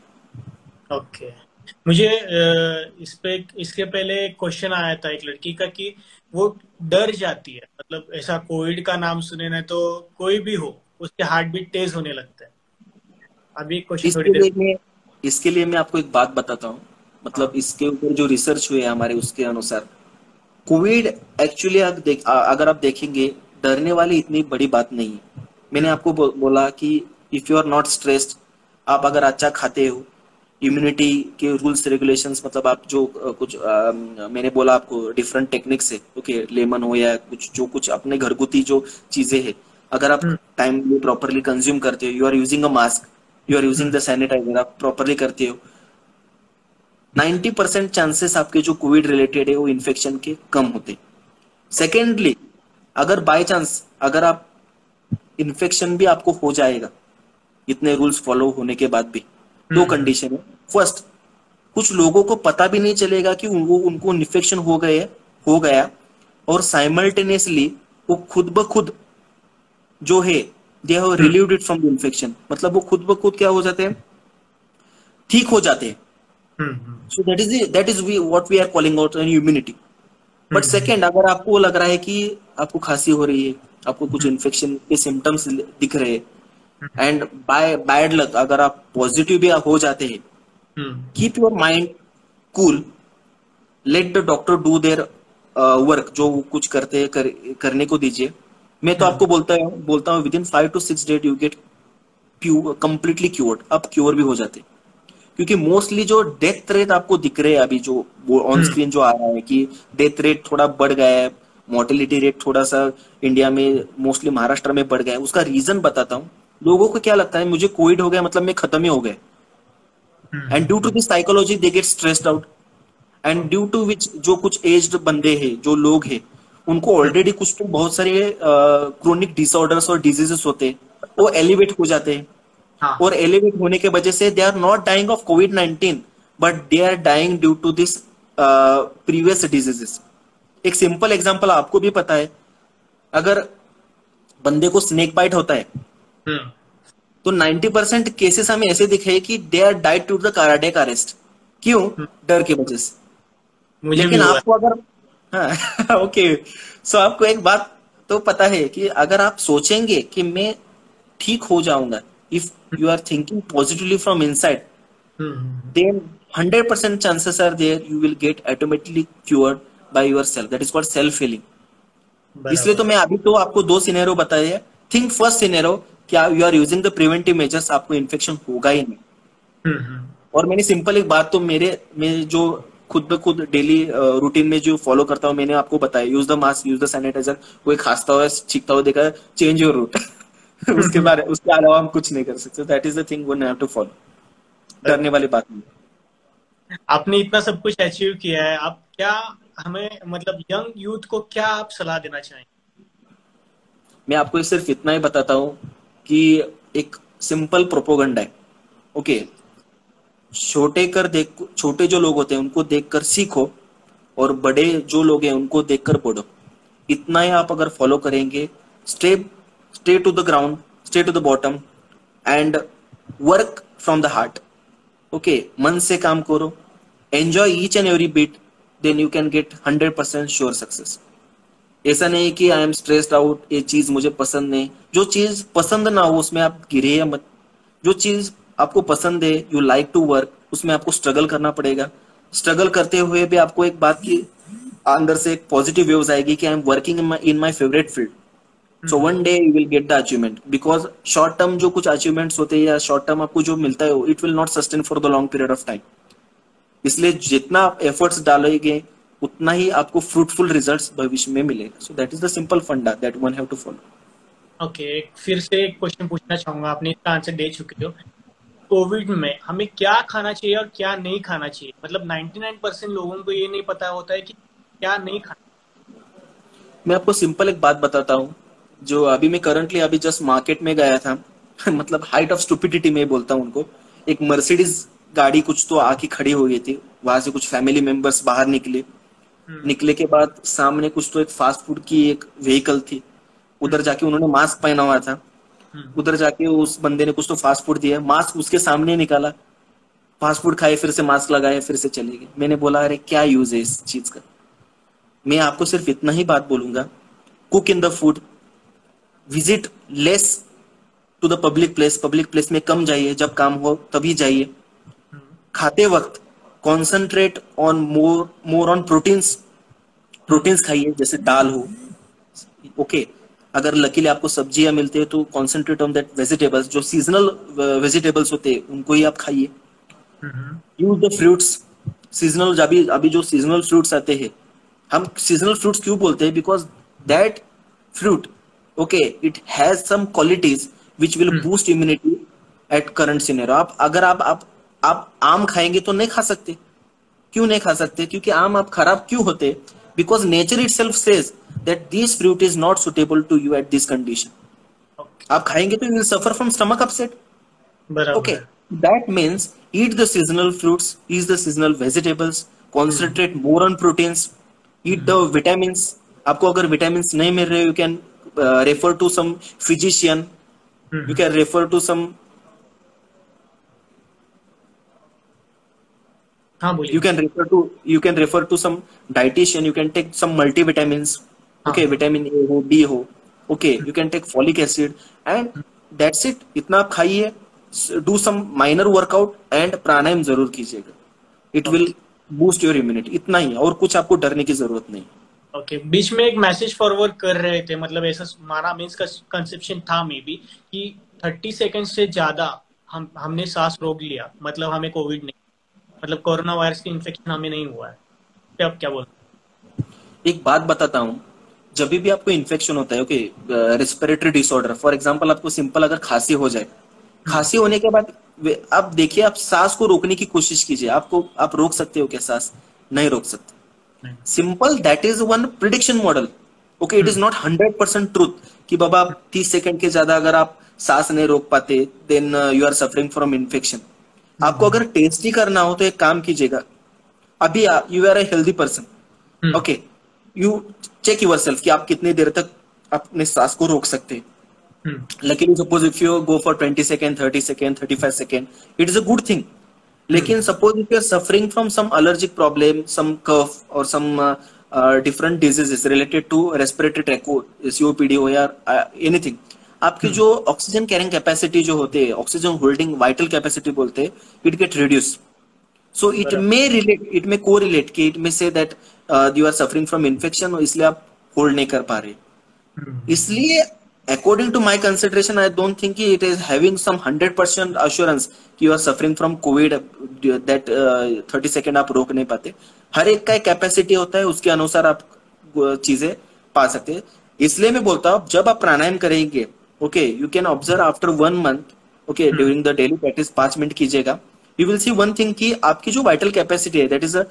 ओके। मुझे अ, इस पे इसके पहले एक क्वेश्चन आया था एक लड़की का कि वो डर जाती है, मतलब ऐसा कोविड का नाम सुने ना तो कोई भी हो उसके हार्ट बीट तेज होने लगता है। अभी क्वेश्चन थोड़ी इसके देर। लिए मैं इसके लिए मैं आपको एक बात बताता हूँ। मतलब हाँ। इसके ऊपर जो रिसर्च हुए हमारे, उसके अनुसार कोविड एक्चुअली अगर आप देखेंगे, डरने वाली इतनी बड़ी बात नहीं है। मैंने हम्म। आपको बो, बोला कि if you are not stressed, आप अगर अच्छा खाते हो, इम्यूनिटी के रूल्स रेगुलेशंस, मतलब आप जो अ, कुछ अ, मैंने बोला आपको डिफरेंट टेक्निक्स है, ओके, लेमन हो या कुछ जो कुछ अपने घरगुती जो चीजें हैं, अगर आप हम्म। टाइमली प्रॉपरली कंज्यूम करते हो, you are using a mask, you are using hmm. The sanitizer, आप प्रॉपरली करते हो, नाइन्टी परसेंट चांसेस आपके जो कोविड रिलेटेड है वो इन्फेक्शन के कम होते। सेकेंडली, अगर बाय चांस अगर आप इन्फेक्शन भी आपको हो जाएगा इतने रूल्स फॉलो होने के बाद भी, दो हम्म। कंडीशन है। फर्स्ट, कुछ लोगों को पता भी नहीं चलेगा कि उनको उनको इन्फेक्शन हो गए हो गया, और साइमल्टेनियसली वो खुद ब खुद जो है they have hmm. Relieved it from the infection, मतलब वो खुद ब खुद क्या हो जाते हैं, ठीक हो जाते हैं। Hmm. So that is that is we what we are calling out an immunity. But hmm. Second, अगर आपको लग रहा है कि आपको खांसी हो रही है, आपको कुछ हम्म। इन्फेक्शन के सिम्टम्स दिख रहे हम्म। हैं, एंड बाय बैड लक अगर आप पॉजिटिव भी हो जाते हैं, hmm. Keep your mind cool, let the doctor do their work, जो वो कुछ करते हैं कर, करने को दीजिए। मैं तो हम्म। आपको बोलता हूँ बोलता हूँ within five to six days you get completely cured, आप क्योर भी हो जाते हैं। क्योंकि मोस्टली जो डेथ रेट आपको दिख रहे हैं अभी जो ऑन हम्म। स्क्रीन जो आ रहा है कि डेथ रेट थोड़ा बढ़ गया है, मोर्टेलिटी रेट थोड़ा सा इंडिया में मोस्टली महाराष्ट्र में बढ़ गया है, उसका रीजन बताता हूँ। लोगों को क्या लगता है मुझे कोविड हो गया मतलब मैं खत्म ही हो गया, and due to this psychology they get stressed out, and due to which जो कुछ एज्ड बंदे हैं, जो लोग हैं, उनको ऑलरेडी कुछ तो बहुत सारे क्रोनिक डिसऑर्डर्स और डिजीजेस होते हैं, वो एलिवेट हो जाते हैं। हाँ. और एलिवेट होने के वजह से they are not dying of COVID nineteen, but they are dying due to this previous diseases. एक सिंपल एग्जांपल आपको भी पता है, अगर बंदे को स्नेक बाइट होता है तो नाइंटी परसेंट केसेस हमें ऐसे दिखे हैं कि they are died to the cardiac arrest. क्यों? डर की वजह से। मुझे लेकिन आपको अगर हाँ ओके, सो आपको एक बात तो पता है कि अगर आप सोचेंगे कि मैं ठीक हो जाऊंगा, if you are thinking positively from inside, then hundred percent chances are there you will get automatically cured by yourself. That is called self healing. इसलिए तो मैं अभी तो आपको दो सिनेरियो बताए। थिंक फर्स्ट सिनेरियो, क्या you are using the preventive measures, आपको इन्फेक्शन होगा ही नहीं। और मैंने सिंपल एक बात तो मेरे में जो खुद ब खुद डेली रूटीन में जो फॉलो करता हूँ, मैंने आपको बताया, use the mask, use the sanitiser. कोई खांसता हुआ छींकता हुआ देखा, चेंज योर रूट। उसके बारे उसके अलावा हम कुछ नहीं कर सकते। That is the thing one have to follow. डरने वाली बात नहीं। आपने इतना सब कुछ अचीव किया है, आप क्या हमें मतलब यंग यूथ को क्या आप सलाह देना चाहेंगे? मैं आपको सिर्फ इतना ही बताता हूँ कि एक सिंपल प्रोपोगंडा है, ओके। छोटे कर देख छोटे जो लोग होते हैं उनको देखकर सीखो, और बड़े जो लोग हैं उनको देखकर पढ़ो। इतना ही आप अगर फॉलो करेंगे, stay stay to the ground, stay to the bottom and work from the heart, okay. मन से काम करो, enjoy each and every bit, then you can get hundred percent sure success. ऐसा नहीं कि आई एम स्ट्रेस्ड आउट, ये चीज मुझे पसंद नहीं। जो चीज पसंद ना हो उसमें आप गिरे या मत। जो चीज आपको पसंद है, यू लाइक टू वर्क, उसमें आपको स्ट्रगल करना पड़ेगा। स्ट्रगल करते हुए भी आपको एक बात की अंदर से एक पॉजिटिव वेव्स आएगी कि I am working in my favourite field, so one day you will get the achievement. Because short term जो कुछ अचीवमेंट्स होते हैं या शॉर्ट टर्म आपको जो मिलता है, it will not sustain for the long period of time. इसलिए जितना आप एफर्ट्स डालोगे उतना ही आपको फ्रूटफुल रिजल्ट्स भविष्य में मिलेगा। So that is the simple funda that one have to follow. Okay, फिर से एक क्वेश्चन पूछना चाहूंगा, आपने इसका आंसर दे चुके हो। कोविड में हमें क्या खाना चाहिए और क्या नहीं खाना चाहिए? मतलब निन्यानवे परसेंट लोगों को ये नहीं पता होता है कि क्या नहीं खाना। मैं आपको सिंपल एक बात बताता हूँ, जो अभी मैं करंटली अभी जस्ट मार्केट में गया था मतलब हाइट ऑफ स्टुपिडिटी में बोलता हूँ उनको। एक मर्सिडीज गाड़ी कुछ तो आके खड़ी हो गई थी, वहां से कुछ फैमिली मेंबर्स बाहर निकले। निकले के बाद सामने कुछ तो एक फास्ट फूड की एक व्हीकल थी, उधर जाके उन्होंने मास्क पहना हुआ था। उधर जाके उस बंदे ने कुछ तो फास्ट फूड दिया, मास्क उसके सामने निकाला, फास्ट फूड खाए, फिर से मास्क लगाए, फिर से चले गए। मैंने बोला अरे क्या यूज है इस चीज का। मैं आपको सिर्फ इतना ही बात बोलूंगा, cook in the food, visit less to the public place. Public place में कम जाइए, जब काम हो तभी जाइए। खाते वक्त concentrate on more more on proteins proteins खाइए, जैसे दाल हो, ओके। अगर लकीली आपको सब्जियां मिलती है तो कॉन्सेंट्रेट ऑन दैट वेजिटेबल्स, जो सीजनल वेजिटेबल्स होते हैं उनको ही आप खाइए। Use the fruits seasonal. अभी अभी जो सीजनल फ्रूट्स आते हैं, हम सीजनल फ्रूट्स क्यों बोलते हैं? Because that fruit, okay, it has some qualities which will boost immunity at current scenario. आप अगर आप आप आप आम खाएंगे तो नहीं खा सकते। क्यों नहीं खा सकते? क्योंकि आम आप खराब क्यों होते? Because nature itself says that this fruit is not suitable to you at this condition. आप खाएंगे तो you will suffer from stomach upset, okay. That means eat the seasonal fruits, eat the seasonal vegetables, concentrate more on proteins, eat the vitamins. आपको अगर vitamins नहीं मिल रहे, you can refer to some physician, you can refer to some हाँ, बोलिए। You can refer to you can refer to some dietitian. You can take some multivitamins. Okay, vitamin A हो, B हो. Okay, you can take folic acid and that's it. इतना आप खाइए, do some minor workout and प्राणायाम जरूर कीजिएगा. It will boost your immunity. इतना ही, और कुछ आपको डरने की जरूरत नहीं. Okay okay. बीच में एक मैसेज फॉरवर्ड कर रहे थे, मतलब ऐसा हमारा मीन्स का कंसेप्शन था मे बी कि थर्टी सेकंड से ज्यादा हम हमने सांस रोक लिया, मतलब हमें कोविड नहीं, मतलब कोरोना वायरस की इन्फेक्शन हमें नहीं हुआ है। तो आप क्या बोलते? एक बात बताता हूँ, जब भी आपको इन्फेक्शन होता है, okay, respiratory disorder, for example आपको सिंपल अगर खांसी हो जाए, हम्म, खांसी होने के बाद वे- अब देखिए, आप सांस को रोकने की कोशिश कीजिए, आपको आप रोक सकते हो क्या सांस? नहीं रोक सकते। नहीं। Simple, that is one prediction model. Okay, it is hmm, not hundred percent truth कि बाबा आप तीस सेकंड के ज्यादा अगर आप सांस नहीं रोक पाते then you are suffering from infection. आपको हम्म, अगर टेस्ट ही करना हो तो एक काम कीजिएगा, अभी you are a healthy person, hmm, okay, you check yourself कि आप कितनी देर तक अपने सांस को रोक सकते हैं। हम्म, लेकिन suppose if you go for twenty second, thirty second, thirty five second, it is a good thing. Hmm, लेकिन suppose if you are suffering from some allergic problem, some cough और some different diseases related to respiratory tract, COPD हो या anything, आपकी हम्म, जो oxygen carrying capacity जो होते हैं, oxygen holding vital capacity बोलते हैं, it get reduce. So it बराबर। मे रिलेट, इट मे को रिलेट कि it may say that you are suffering from infection और इसलिए आप होल्ड नहीं कर पा रहे। हम्म, इसलिए according to my consideration I don't think it is having some hundred percent assurance कि you are suffering from COVID, that thirty second आप रोक नहीं पाते। हर एक का एक कैपेसिटी होता है, उसके अनुसार आप uh, चीजें पा सकते हैं। इसलिए मैं बोलता हूँ जब आप प्राणायाम करेंगे, okay, you can observe after one month, okay, hmm, during the daily practice पांच मिनट कीजिएगा, you will see one thing कि आपकी जो वाइटल कैपेसिटी है, दैट इज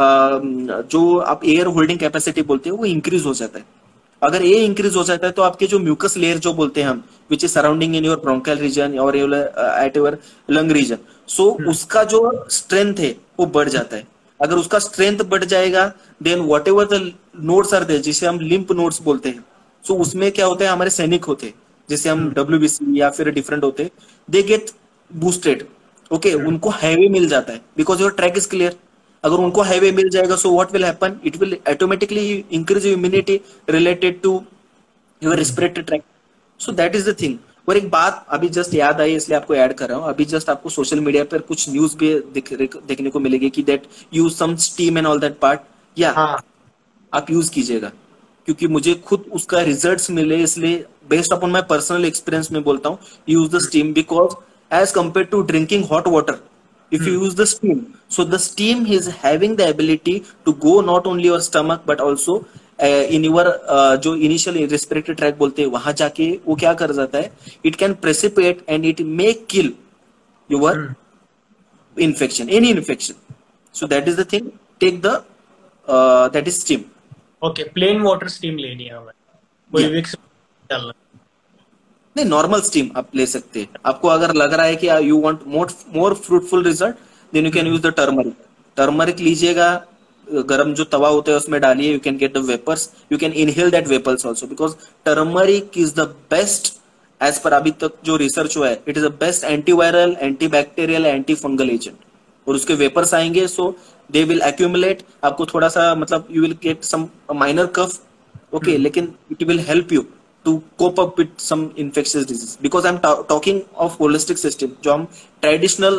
जो आप एयर होल्डिंग कैपेसिटी बोलते हैं, वो इंक्रीज हो जाता है। अगर ये इंक्रीज हो जाता है तो आपके जो म्यूकस लेयर जो बोलते हैं हम, which is surrounding in your bronchial region और at your lung region, so hmm, उसका जो स्ट्रेंथ है वो बढ़ जाता है। अगर उसका स्ट्रेंथ बढ़ जाएगा then whatever the nodes are there, जिसे हम लिम्फ नोड्स बोलते हैं, सो so उसमें क्या होता है, हमारे सैनिक होते हैं, जैसे हम हम्म, डब्ल्यूबीसी या फिर डिफरेंट होते हैं, they get boosted. Okay, hmm, उनको हाईवे मिल जाता है because your track is clear. अगर उनको हाईवे मिल जाएगा so what will happen, it will automatically increase immunity related to your hmm, respiratory tract. So that is the thing. और एक बात अभी जस्ट याद आई इसलिए आपको ऐड कर रहा हूँ, अभी जस्ट आपको सोशल मीडिया पर कुछ न्यूज भी दिख, देखने को मिलेगी कि that use some steam and all that part, या हाँ। आप यूज कीजिएगा, क्योंकि मुझे खुद उसका रिजल्ट्स मिले, इसलिए based upon my personal experience में बोलता हूँ use the hmm, steam, because as compare to drinking hot water, if you hmm, use the steam, so the steam is having the ability to go not only your stomach but also uh, in your uh, जो initial respiratory tract बोलते हैं वहां जाके वो क्या कर जाता है, it can precipitate and it may kill your hmm. infection, any infection. So that is the thing, take the uh, that is steam. Okay, plain water steam लेनी है हमें, कोई Yeah. विक्स डालना। नहीं, नॉर्मल स्टीम आप ले सकते हैं। आपको अगर लग रहा है कि you want more more fruitful result, then you can hmm, use the turmeric. Turmeric लीजिएगा, गरम जो तवा होता है उसमें डालिए, you can get the vapours, you can inhale that vapours also, because turmeric is the best as per अभी तक जो रिसर्च हुआ है, it is the best antiviral, anti bacterial, anti fungal agent. और उसके वेपर्स आएंगे सो दे विल एक्यूमुलेट, आपको थोड़ा सा मतलब you will get some minor cough, okay, hmm, लेकिन it will help you to cope up with some infectious disease, because I'm ta- talking of holistic system, जो हम ट्रेडिशनल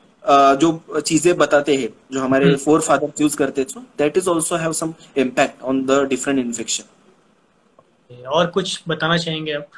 जो चीजें बताते हैं, जो हमारे हम्म। फोर फादर यूज करते थे, that is also have some impact on the different infection. और कुछ बताना चाहेंगे आप?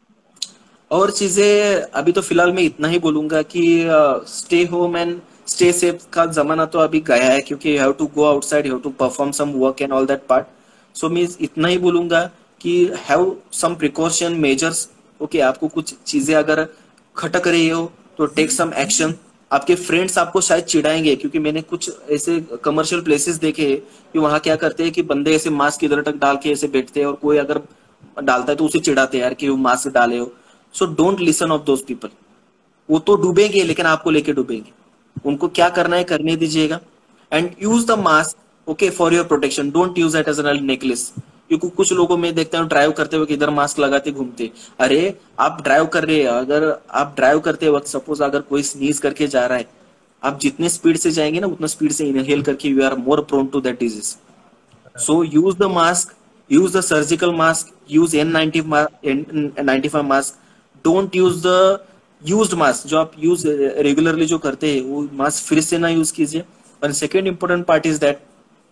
और चीजें अभी तो फिलहाल मैं इतना ही बोलूंगा कि stay home and stay safe का जमाना तो अभी गया है, क्योंकि you have to go outside, you have to perform some work and all that part. So मैं इतना ही बोलूंगा कि have some precaution measures. Okay, आपको कुछ चीजें अगर खटक रही हो तो टेक सम एक्शन। आपके फ्रेंड्स आपको शायद चिढ़ाएंगे, क्योंकि मैंने कुछ ऐसे कमर्शियल प्लेसेस देखे हैं कि वहां क्या करते हैं कि बंदे ऐसे मास्क इधर तक डाल के ऐसे बैठते हैं, और कोई अगर डालता है तो उसे चिढ़ाते हैं यार कि वो मास्क डाले हो। So don't listen of those people. वो तो डूबेंगे लेकिन आपको लेके डूबेंगे। उनको क्या करना है करने दीजिएगा, and use the mask, okay, for your protection. Don't use it as an necklace, क्योंकि कुछ लोगों में देखते हैं ड्राइव करते हुए इधर मास्क लगाते घूमते। अरे आप ड्राइव कर रहे हैं, अगर आप ड्राइव करते वक्त सपोज अगर कोई स्नीज करके जा रहा है, आप जितने स्पीड से जाएंगे ना उतना स्पीड से इनहेल करके you are more prone to that disease. So use the mask, use the surgical mask, use N ninety ninety-five mask. Don't use the used mask जो आप यूज रेगुलरली जो करते हैं वो मास्क फिर से ना यूज कीजिए। और second important part is that,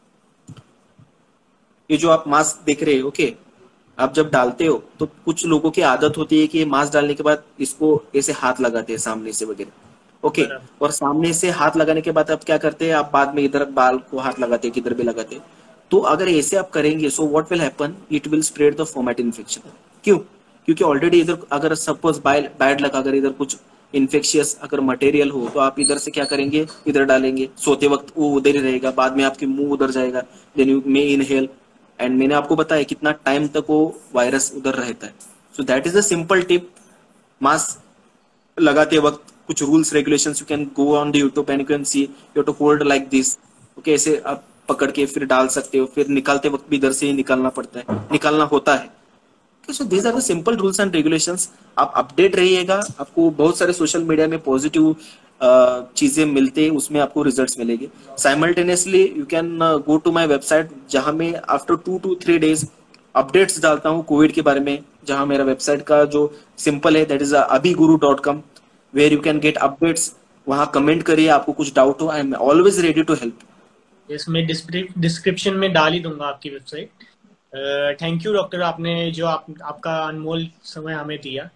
ये जो आप मास्क देख रहे हैं, ओके, आप जब डालते हो तो कुछ लोगों की आदत होती है कि ये मास्क डालने के बाद इसको ऐसे हाथ लगाते हैं सामने से वगैरह, ओके, बराबर। और सामने से हाथ लगाने के बाद आप क्या करते हैं, आप बाद में इधर बाल को हाथ लगाते हैं, किधर भी लगाते हैं। तो अगर ऐसे आप करेंगे so what will happen, it will spread the fomite infection. क्यों? क्योंकि ऑलरेडी इधर अगर सपोज बैड लक अगर इधर कुछ इन्फेक्शियस अगर मटेरियल हो तो आप इधर से क्या करेंगे, इधर डालेंगे, सोते वक्त वो उधर ही रहेगा, बाद में आपके मुंह उधर जाएगा, then you may inhale, and मैंने आपको बताया कितना टाइम तक वो वायरस उधर रहता है. So that is a simple tip. Mask लगाते वक्त कुछ rules regulations you can go on the YouTube and you can see you to hold like this. Okay, ऐसे आप पकड़ के फिर डाल सकते हो, फिर निकालते वक्त भी इधर से ही निकालना पड़ता है, निकालना होता है. So these are the simple rules and regulations. आप अपडेट रहिएगा, आपको बहुत सारे सोशल मीडिया में पॉजिटिव चीजें मिलते हैं, उसमें आपको रिजल्ट्स मिलेंगे. Simultaneously you can go to my website, जहां मैं after two two three days updates डालता हूँ कोविड के बारे में. जहां मेरा वेबसाइट का जो सिंपल है that is Abhiguru dot com, where you can get updates. वहां कमेंट करिए, आपको कुछ डाउट हो, I am always ready to help. Yes, मैं डिस्क्रिप्शन में डाल ही दूंगा आपकी वेबसाइट. थैंक यू डॉक्टर, आपने जो आप, आपका अनमोल समय हमें दिया.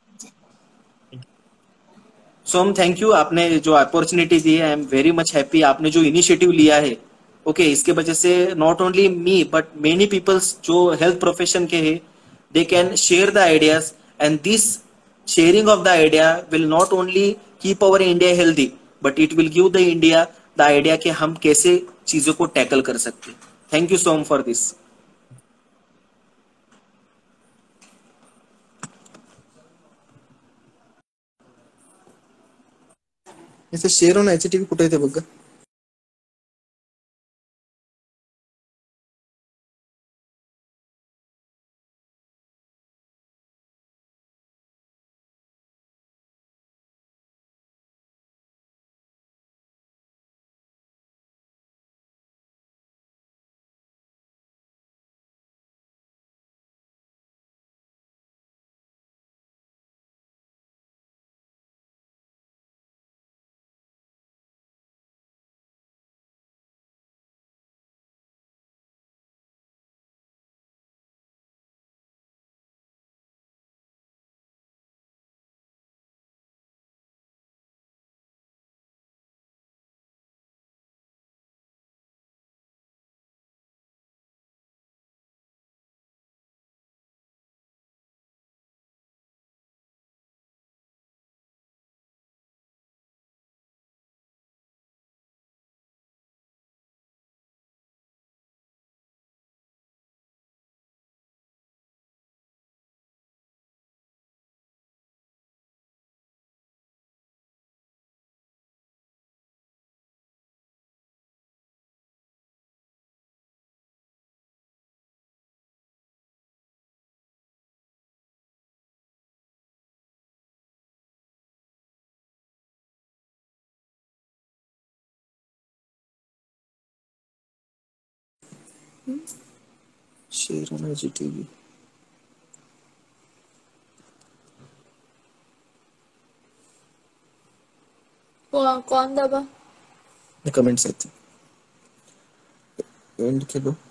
सोम, थैंक यू, आपने जो अपॉर्चुनिटी दी है, I am very much happy. आपने जो इनिशिएटिव लिया है, ओके okay, इसके वजह से not only me but many peoples जो हेल्थ प्रोफेशन के हैं, they can share the ideas, and this sharing of the idea will not only keep our India healthy but it will give the India the idea कि हम कैसे चीजों को tackle कर सकते. Thank you so much for this. इसे share होऊन H TV कुठे येते बघ. शेयर होना एच टीव्ही. कौन दबा कमेंट्स आते एंड के लो.